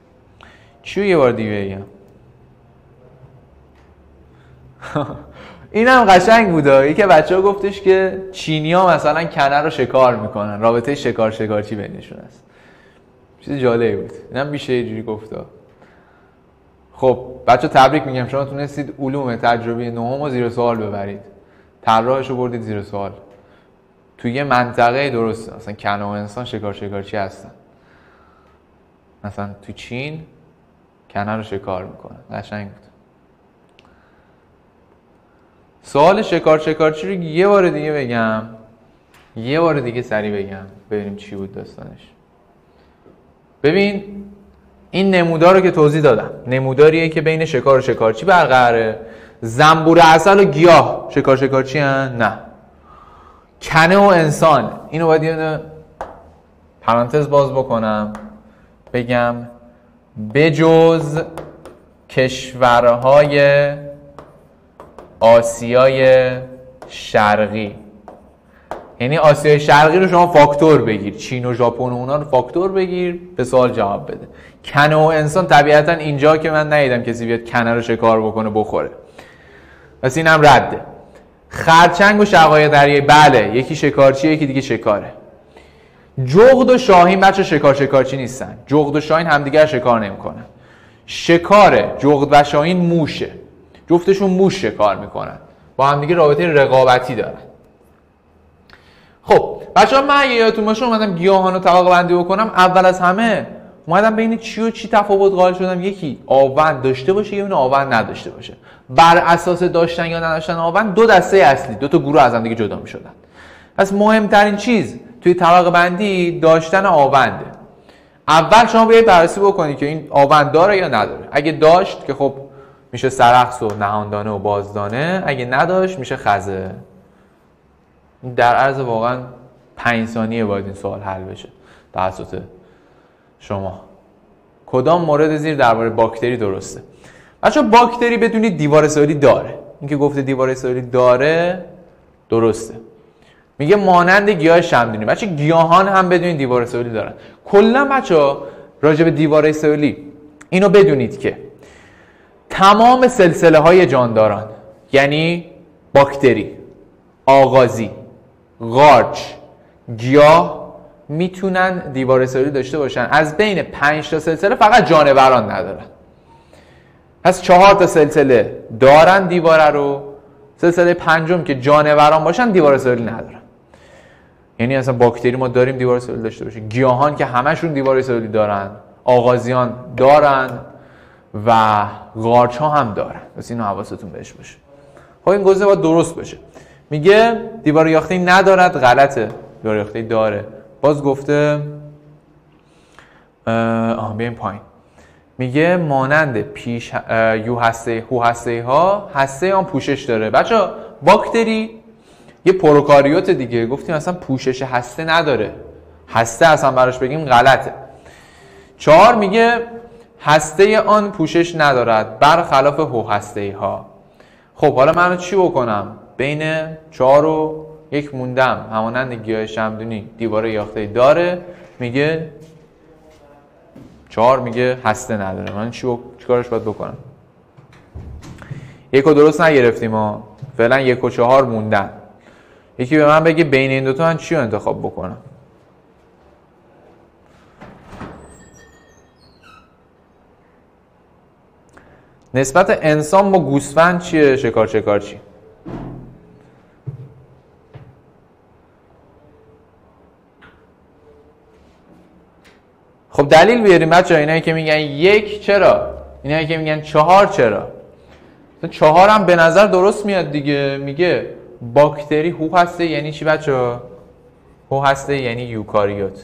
چیو یه بار دیگه بگم؟ اینم قشنگ بوده. یکی بچه‌ها گفتش که چینی‌ها مثلا کنه رو شکار میکنن، رابطه شکار شکارچی بینشون است. چیز جالبی بود. اینم میشه یه جوری گفته. خب بچه تبریک میگم، شما تونستید علوم تجربی نهم رو زیر سوال ببرید، طراحش رو بردید زیر سوال. توی یه منطقه درسته، مثلا کنه و انسان شکار شکارچی هستن، مثلا تو چین کنه رو شکار میکنن. قشنگ بود. سوال شکار شکارچی رو یه بار دیگه بگم، یه بار دیگه سریع بگم ببینیم چی بود داستانش. ببین این نمودار رو که توضیح دادم، نموداریه که بین شکار و شکارچی برقراره. زنبور عسل و گیاه شکار شکارچی هن؟ نه. کنه و انسان، اینو باید یه پرانتز باز بکنم بگم بجز کشورهای آسیای شرقی. یعنی آسیای شرقی رو شما فاکتور بگیر، چین و ژاپن و اونا رو فاکتور بگیر، به سوال جواب بده. کنه و انسان طبیعتا اینجا که من ندیدم کسی بیاد کنه رو شکار بکنه بخوره، پس اینم رده. خرچنگ و شقایق دریایی، بله یکی شکارچی یکی دیگه شکاره. جغد و شاهین بچه شکار شکارچی نیستن، جغد و شاهین همدیگر شکار نمیکنن. شکاره جغد و شاهین موشه، جفتشون موش شکار میکنن، با همدیگه رابطه رقابتی دارن. خب بچه ها من اگه یادتون باشه اومدم گیاهان رو طبقه بندی بکنم، اول از همه اومدم بین چی و چی تفاوت قائل شدم. یکی آوند داشته باشه، یه اون آوند نداشته باشه. بر اساس داشتن یا نداشتن آوند دو دسته اصلی، دو تا گروه از هم دیگه جدا میشدن. پس مهمترین چیز توی طبقه بندی داشتن آونده. اول شما باید بررسی بکنید که این آوند داره یا نداره. اگه داشت که خب میشه سرخس و نهاندانه و بازدانه، اگه نداشت میشه خزه. در عرض واقعا پنج ثانیه باید این سوال حل بشه توسط شما. کدام مورد زیر درباره باکتری درسته؟ بچه‌ها باکتری بدونید دیوار سالی داره. اینکه گفته دیوار سالی داره درسته. میگه مانند گیاه شمعدونی. بچه گیاهان هم بدونید دیوار سالی دارن. کلا بچه‌ها راجع به دیوار سالی اینو بدونید که تمام سلسله های جانداران، یعنی باکتری، آغازی، قارچ، گیاه، میتونن دیوار سالی داشته باشن. از بین پنج تا سلسله فقط جانوران ندارن. پس چهار تا سلسله دارن دیواره رو، سلسله پنجم که جانوران باشن دیوار سالی ندارن. یعنی اصلا باکتری ما داریم دیوار سالی داشته باشه، گیاهان که همشون دیوار سالی دارن، آغازیان دارن و قارچ ها هم دارن. پس اینو حواستون بهش باشه. خب این گزینه باید درست باشه. میگه دیوار یاخته ندارد، غلطه. دیوار یاخته داره. باز گفته آه بیایم پایین. میگه مانند پیش یو هسته هو هسته ها هسته آن پوشش داره. بچه باکتری یه پروکاریوت دیگه، گفتیم اصلا پوشش هسته نداره، هسته اصلا براش بگیم غلطه. چهار میگه هسته آن پوشش ندارد برخلاف هو هسته ها. خب حالا من چی بکنم؟ بین چهار و یک موندم. همانند گیاه شمعدونی دیواره یاخته داره، میگه چهار میگه هسته نداره. من چی چیکارش باید بکنم؟ یک و درست نگرفتیم ها، فعلا یک و چهار موندن. یکی به من بگه بین این دوتا من چی رو انتخاب بکنم؟ نسبت انسان با گوسفند چیه؟ شکار شکارچی. خب دلیل بیاریم بچه‌ها. اینایی که میگن یک چرا؟ اینایی که میگن چهار چرا؟ چهار هم به نظر درست میاد دیگه. میگه باکتری هو هسته یعنی چی بچه‌ها؟ هو هسته یعنی یوکاریوت.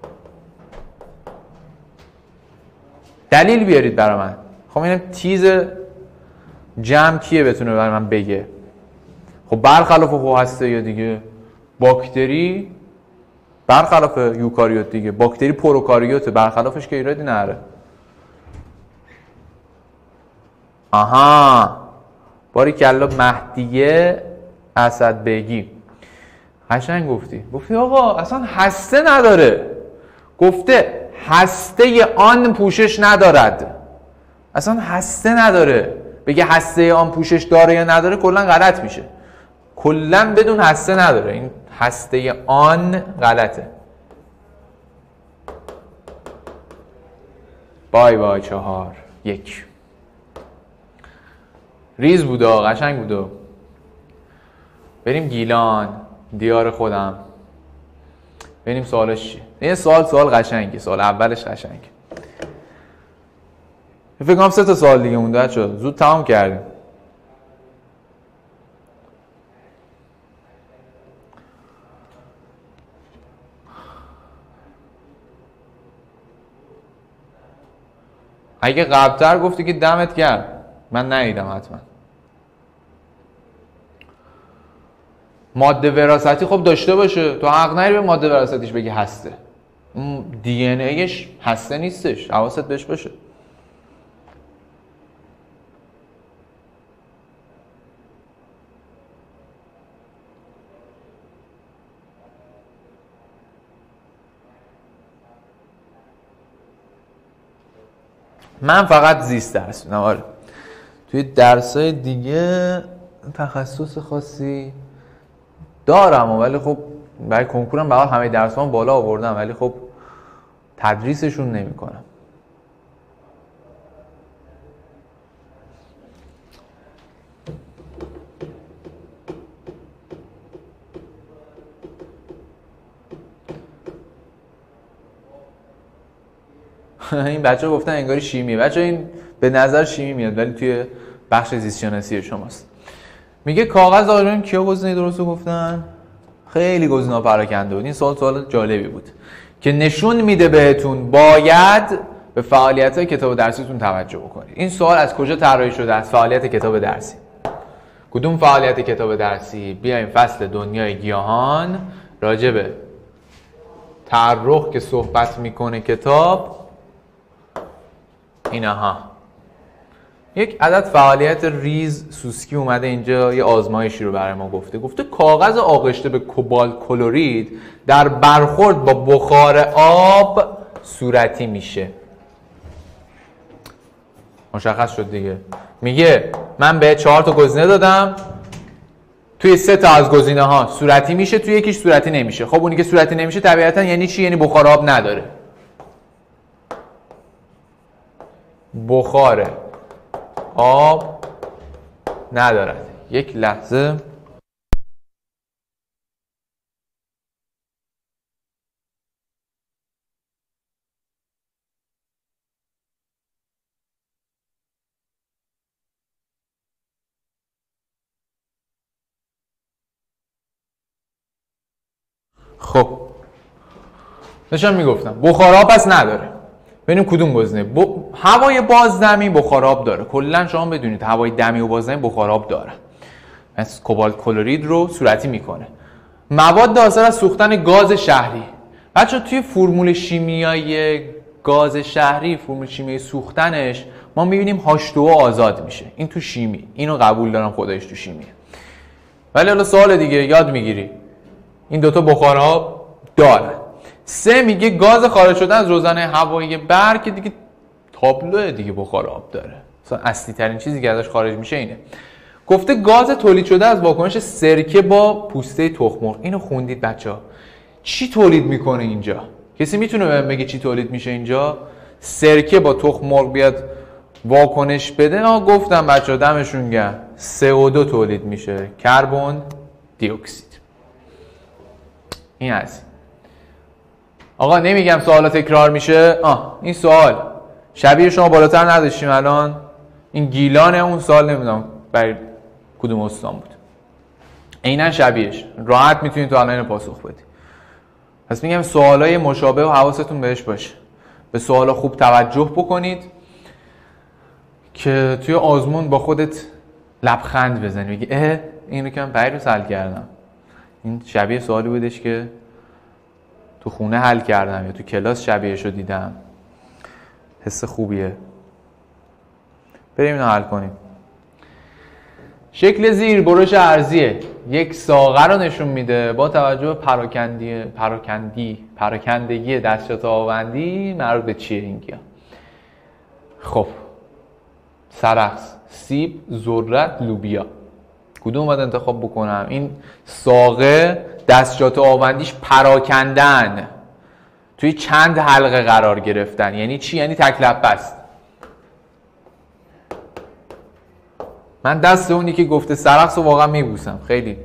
دلیل بیارید برای من. خب اینم تیز جمع کیه بتونه برای من بگه؟ خب برخلاف هو هسته یا دیگه باکتری برخلاف یوکاریوت دیگه. باکتری پروکاریوته، برخلافش که ایرادی نره. آها باریکلا مهدیه اسد بگی. قشنگ گفتی. گفتی آقا اصلا هسته نداره. گفته هسته آن پوشش ندارد. اصلا هسته نداره. بگه هسته آن پوشش داره یا نداره کلا غلط میشه. کلا بدون هسته نداره، این هسته آن غلطه. بای بای چهار یک. ریز بوده، قشنگ بوده. بریم گیلان، دیار خودم. ببینیم سوالش چیه. این سوال سوال قشنگه، سوال اولش قشنگه. فکر کنم سه تا سوال دیگه مونده بچه‌ها، زود تمام کردیم. اگه قبل‌تر گفتی که دمت گرم، من ندیدم حتما. ماده وراثتی خب داشته باشه، تو حق نری به ماده وراثتیش بگی هسته. دی ان ایش هسته نیستش، حواست بهش باشه. من فقط زیست درس میدم. آره توی درسای دیگه تخصص خاصی دارم، ولی خب برای کنکورم به همه درسام بالا آوردم، ولی خب تدریسشون نمی‌کنم. این بچه گفتن انگاری شیمیه. بچه این به نظر شیمی میاد ولی توی بخش زیست شناسی شماست. میگه کاغذ آلومینیوم کیا گزینه درست رو گفتن؟ خیلی گزینه‌ها پراکنده بود. این سوال سوال جالبی بود که نشون میده بهتون باید به فعالیت‌های کتاب درسیتون توجه بکنید. این سوال از کجا طراحی شده؟ از فعالیت کتاب درسی. کدوم فعالیت کتاب درسی؟ بیایم فصل دنیای گیاهان راجع به تعرق که صحبت میکنه کتاب، اینها یک عدد فعالیت ریز سوسکی اومده اینجا یه آزمایشی رو برای ما گفته. گفته کاغذ آغشته به کوبالت کلرید در برخورد با بخار آب صورتی میشه. مشخص شد دیگه. میگه من به چهار تا گزینه دادم، توی سه تا از گزینه ها صورتی میشه، توی یکیش صورتی نمیشه. خب اونی که صورتی نمیشه طبیعتا یعنی چی؟ یعنی بخار آب نداره. بخار آب ندارد. یک لحظه خب داشتم میگفتم بخار آب پس نداره. ببینیم کدوم گزینه. ب... هوای بازدمی بخار آب داره. کلا شما بدونید هوای دمی و بازدمی بخار آب داره. مثل کوبالت کلرید رو صورتی میکنه. مواد حاصل از سوختن گاز شهری. بچه توی فرمول شیمیایی گاز شهری، فرمول شیمیایی سوختنش ما میبینیم هاچ تو او آزاد میشه. این تو شیمی، اینو قبول دارم خودش تو شیمیه. ولی حالا سوال دیگه یاد میگیری این دوتا بخار آب داره. سه میگه گاز خارج شدن از روزنه هوایی برق که دیگه تابلوه دیگه بخار آب داره. مثلا اصلی ترین چیزی که ازش خارج میشه اینه. گفته گاز تولید شده از واکنش سرکه با پوسته تخم مرغ. اینو خوندید بچه‌ها. چی تولید میکنه اینجا؟ کسی میتونه بهم بگه چی تولید میشه اینجا؟ سرکه با تخم مرغ بیاد واکنش بده. آ گفتم بچه‌ها دمشون گرم. سی او دو تولید میشه، کربن دی اکسید. این هست. آقا نمیگم سوالا تکرار میشه. آه این سوال شبیه شما بالاتر نداشتیم الان. این گیلان اون سال نمیدونم برای کدوم استان بود. عیناً شبیهش. راحت میتونید تو الان پاسخ بدید. پس میگم سوالای مشابه و حواستون بهش باشه. به سوالا خوب توجه بکنید که توی آزمون با خودت لبخند بزنی بگی اه اینو که من پیروز حل کردم. این شبیه سوالی بودش که تو خونه حل کردم یا تو کلاس شبیهشو دیدم. حس خوبیه. بریم اینو حل کنیم. شکل زیر برش ارضیه. یک ساقه رو نشون میده با توجه به پراکندی پراکندی پراکندگی دستجات آوندی مربوط به چیه این گیاه؟ خب سرخس سیب، ذرت، لوبیا. کدوم باید انتخاب بکنم؟ این ساقه دستجات آوندیش پراکندن، توی چند حلقه قرار گرفتن. یعنی چی؟ یعنی تک لپه است. من دست اونی که گفته سرخس رو واقعا میبوسم. خیلی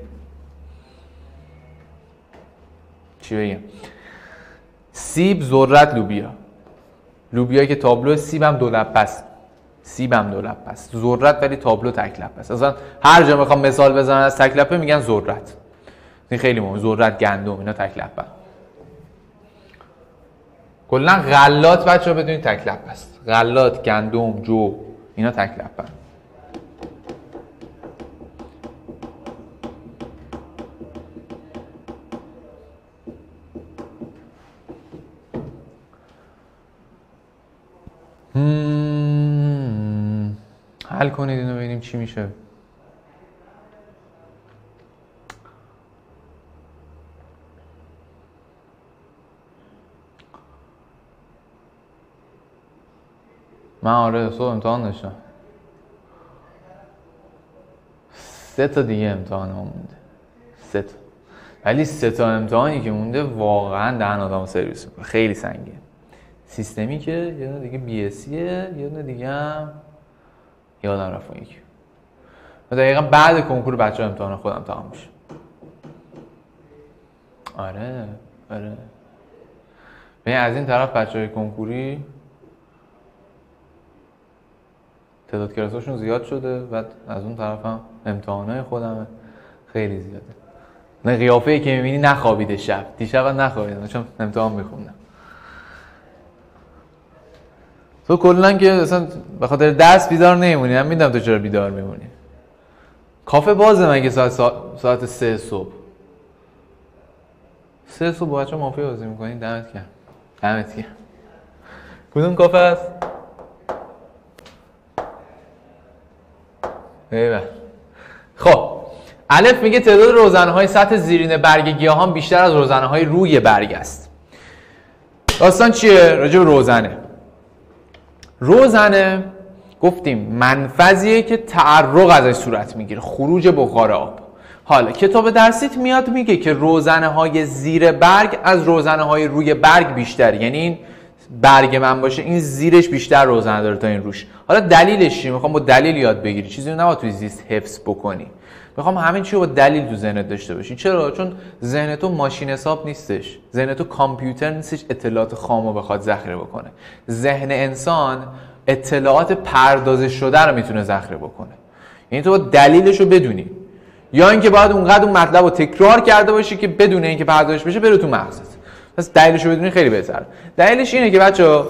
چی بگم؟ سیب، ذرت، لوبیا. لوبیا که تابلو، سیبم دو لپه است. سیبم دو لپه است. ذرت ولی تابلو تک لپه است. اصلا هر جا میخوام مثال بزنم از تک لپه میگن ذرت. این خیلی مهمه. ذرت، گندم، اینا تک لپه. کلا غلات بچه‌ها بدونید تک لپه است. غلات، گندم، جو اینا تک لپه. هم. حل کنید اینو ببینیم چی میشه. من آره صبح امتحان داشتم. سه تا دیگه امتحان هم مونده. سه تا. ولی سه تا امتحانی که مونده واقعا دهن آدمو سرویس میکنه. خیلی سنگینه. سیستمی که یه دونه دیگه بی اسیه، یه دونه دیگه هم یادم رفت اون یکی. دقیقا بعد کنکور بچه‌ها امتحان خودم تمام میشه. آره آره. ببین از این طرف بچه‌های کنکوری تعداد کلاساشون زیاد شده، بعد از اون طرف هم امتحانای خودم خیلی زیاده. نه قیافه‌ای که می‌بینی نخوابیده شب. دیشب هم نخوابیدم چون امتحان می‌خوندم. تو کلا که اصلا به خاطر دست بیدار نمیمونی. من میدونم تو چرا بیدار میمونی. کافه بازه مگه ساعت ساعت سه صبح؟ سه صبح با بچه مافیا بازی میکنین؟ دمت گرم. دمت گرم. کدوم کافه است؟ ایوه. خب الف میگه تعداد روزنه‌های سطح زیرین برگ گیاهان بیشتر از روزنه‌های روی برگ است. داستان چیه؟ راجع به روزنه. روزنه گفتیم منفذیه که تعرق ازش صورت میگیره، خروج بخار آب. حالا کتاب درسیت میاد میگه که روزنه های زیر برگ از روزنه های روی برگ بیشتر، یعنی این برگ من باشه این زیرش بیشتر روزنه داره تا این روش. حالا دلیلش چیه؟ میخوام با دلیل یاد بگیری، چیزی رو نباید توی زیست حفظ بکنی. میخوام همین چی رو با دلیل تو ذهنت داشته باشی. چرا؟ چون ذهن تو ماشین حساب نیستش، ذهن تو کامپیوتر نیستش اطلاعات خامو بخواد ذخیره بکنه. ذهن انسان اطلاعات پردازش شده رو میتونه ذخیره بکنه. یعنی تو با دلیلش رو بدونی، یا اینکه باید اونقدر اون مطلب رو تکرار کرده باشی که بدون اینکه پردازش بشه بره تو مغزت. پس دلیلش رو بدونی خیلی بهتره. دلیلش اینه که بچه‌ها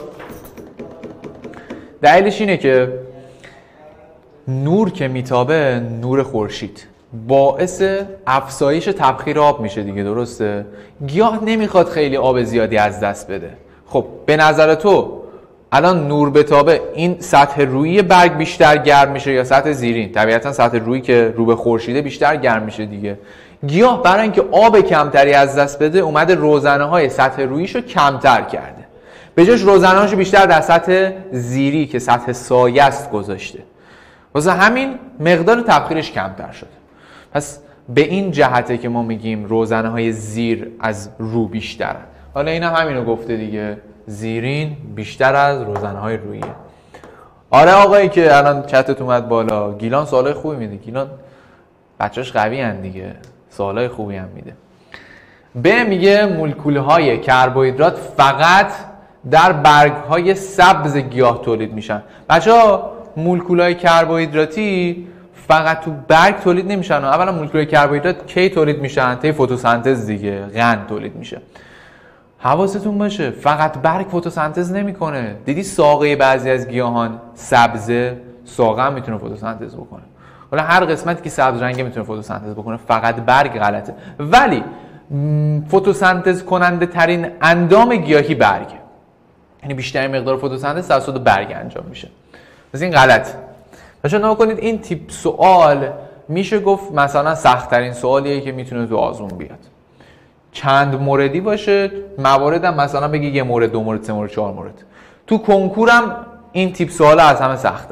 دلیلش اینه که نور که میتابه، نور خورشید باعث افزایش تبخیر آب میشه دیگه، درسته؟ گیاه نمیخواد خیلی آب زیادی از دست بده. خب به نظر تو الان نور بتابه این سطح رویی برگ بیشتر گرم میشه یا سطح زیرین؟ طبیعتا سطح رویی که رو به خورشیده بیشتر گرم میشه دیگه. گیاه برای اینکه آب کمتری از دست بده اومده روزنه های سطح روییشو کمتر کرده، به جاش روزنه هاشو بیشتر در سطح زیری که سطح سایه است گذاشته، واسه همین مقدار تبخیرش کمتر شده. پس به این جهته که ما میگیم روزنه های زیر از رو بیشترن. حالا این هم همینو گفته دیگه، زیرین بیشتر از روزنه های رویه. آره آقایی که الان چتت اومد بالا، گیلان سوالای خوبی میده. گیلان بچه‌اش قوی هن دیگه، سوالای خوبی هم میده. به میگه مولکول‌های کربوهیدرات فقط در برگ‌های سبز گیاه تولید میشن. بچه‌ها مولکول‌های کربوهیدراتی فقط تو برگ تولید نمیشن. اولا مولکول‌های کربوهیدرات کی تولید میشن؟ طی فتوسنتز دیگه، قند تولید میشه. حواستون باشه فقط برگ فتوسنتز نمیکنه. دیدی ساقه بعضی از گیاهان سبزه، ساقه هم میتونه فتوسنتز بکنه. حالا هر قسمتی که سبز رنگه میتونه فتوسنتز بکنه، فقط برگ غلطه. ولی فتوسنتز کننده ترین اندام گیاهی برگه، یعنی بیشترین مقدار فتوسنتز توسط برگ انجام میشه. پس این غلطه. بچه‌ها نگاه کنید، این تیپ سوال میشه گفت مثلا سخت ترین سوالیه که میتونه تو آزمون بیاد. چند موردی باشه، مواردم مثلا بگی یه مورد، دو مورد، سه مورد، چهار مورد. تو کنکورم این تیپ سوالا از همه سخت‌ترن.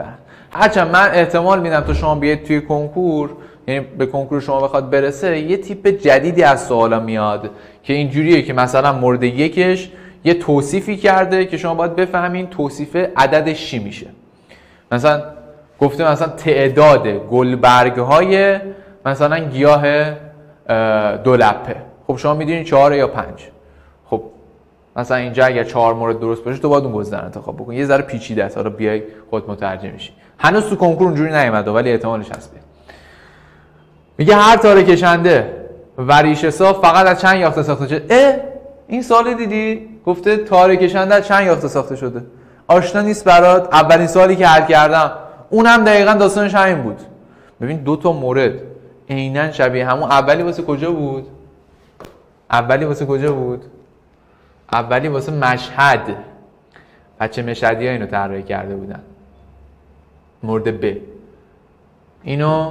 هرچند من احتمال میدم تا شما بیاید توی کنکور، یعنی به کنکور شما بخواد برسه، یه تیپ جدیدی از سوالا میاد که اینجوریه که مثلا مورد یکش یه توصیفی کرده که شما باید بفهمین توصیف عددش چی میشه. مثلا گفته مثلا تعداد گلبرگ‌های مثلا گیاه دولپه. خب شما میدونید چهار یا پنج. خب مثلا اینجا اگر چهار مورد درست باشه تو باید اون گزینه انتخاب بکنی. یه ذره پیچیده است، حالا بیای خود مترجم میشی. هنوز تو کنکور اونجوری نیومده ولی احتمالش هست. میگه هر تاره کشنده و ریشه صاف فقط از چند یاخته ساخته شده. اه این سوال دیدی؟ گفته تاره کشنده از چند یاخته ساخته شده. آشنا نیست برات؟ اولین سوالی که حل کردم اونم دقیقاً داستانش همین بود. ببین دو تا مورد عیناً شبیه همون. اولی واسه کجا بود؟ اولی واسه کجا بود؟ اولی واسه مشهد. بچه مشهدی‌ها اینو طراحی کرده بودن. مورد ب. اینو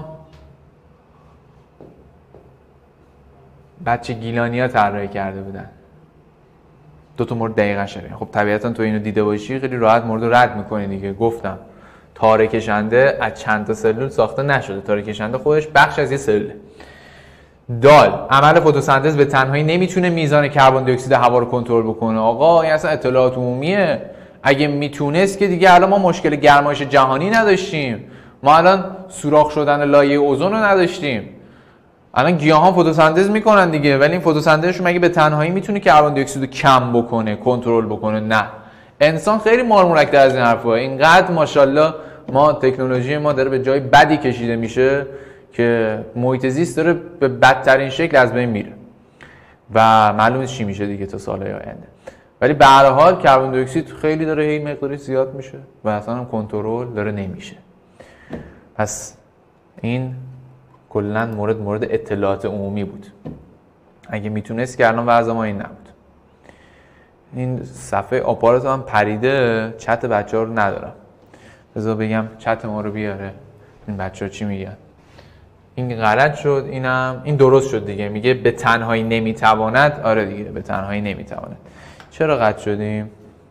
بچه گیلانی‌ها طراحی کرده بودن. دو تا مورد دقیقاً شبیه. خب طبیعتاً تو اینو دیده باشی خیلی راحت مورد رو رد می‌کنی دیگه. گفتم تاره کشنده از چند تا سلول ساخته نشده. تاره کشنده خودش بخش از یه سلوله. دال عمل فتوسنتز به تنهایی نمیتونه میزان کربن دی اکسید هوا رو کنترل بکنه. آقا این اصلا اطلاعات عمومیه. اگه میتونست که دیگه الان ما مشکل گرمایش جهانی نداشتیم. ما الان سوراخ شدن لایه اوزون رو نداشتیم. الان گیاهان فتوسنتز میکنن دیگه، ولی این فتوسنتزشون مگه به تنهایی میتونه کربن دی اکسید رو کم بکنه، کنترل بکنه؟ نه. انسان خیلی مارمولک‌تر از این حرفا. اینقدر ماشاءالله ما تکنولوژی ما داره به جای بدی کشیده میشه که محیط زیست داره به بدترین شکل از بین میره و معلومه چی میشه دیگه تا سالهای آینده. ولی به هر حال کربن دی اکسید خیلی داره هی مقدارش زیاد میشه و اصلا هم کنترل داره نمیشه. پس این کلا مورد مورد اطلاعات عمومی بود. اگه میتونست که الان وضع ما این نبود. این صفحه آپارات هم پریده، چت بچه‌ها رو ندارم. بذار بگم چت ما رو بیاره. این بچه‌ها چی میگن؟ این غلط شد، اینم این درست شد دیگه. میگه به تنهایی نمیتواند. آره دیگه به تنهایی نمیتواند. چرا قطع شدیم؟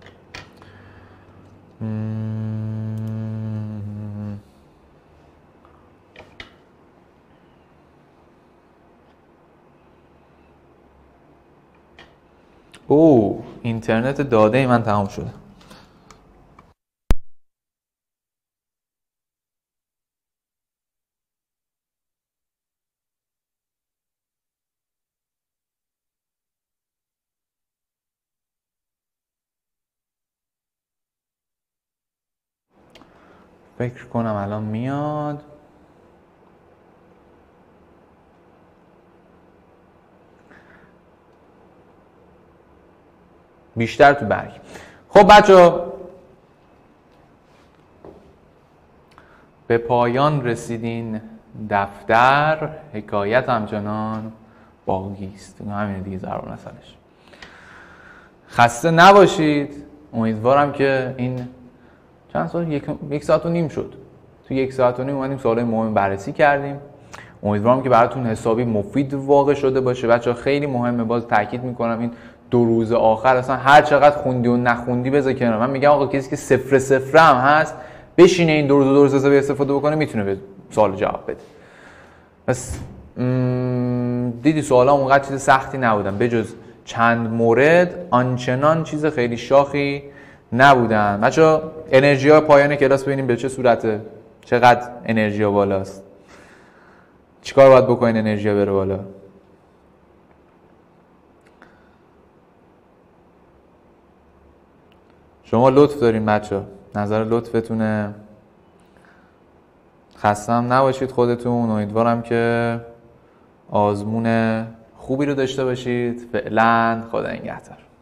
اوه اینترنت داده من تمام شده. فکر کنم الان میاد. بیشتر تو برگ. خب بچه به پایان رسیدین. دفتر حکایت همچنان باقی است. همین دیگه ضرور نسالش. خسته نباشید. امیدوارم که این چند سال یک, یک ساعت و نیم شد. تو یک ساعت و نیم اومدیم سوالای مهم بررسی کردیم. امیدوارم که براتون حسابی مفید واقع شده باشه. بچه‌ها خیلی مهمه، باز تاکید میکنم این دو روز آخر اصلا هر چقدر خوندی و نخوندی بذار کنار. من میگم آقا کسی که صفر صفر هم هست بشینه این دو روز دو روز حسابی استفاده بکنه میتونه به سوال جواب بده. پس دیدی سوالا اونقدر چیز سختی نبودن، بجز چند مورد آنچنان چیز خیلی شاخی نبودن. بچه‌ها انرژی ها پایان کلاس ببینیم به چه صورته، چقدر انرژی ها بالاست، چیکار باید بکنین انرژی ها بره بالا. شما لطف دارین بچه‌ها، نظر لطفتونه. خسته هم نباشید خودتون. امیدوارم که آزمون خوبی رو داشته باشید. فعلا خدا نگهدار.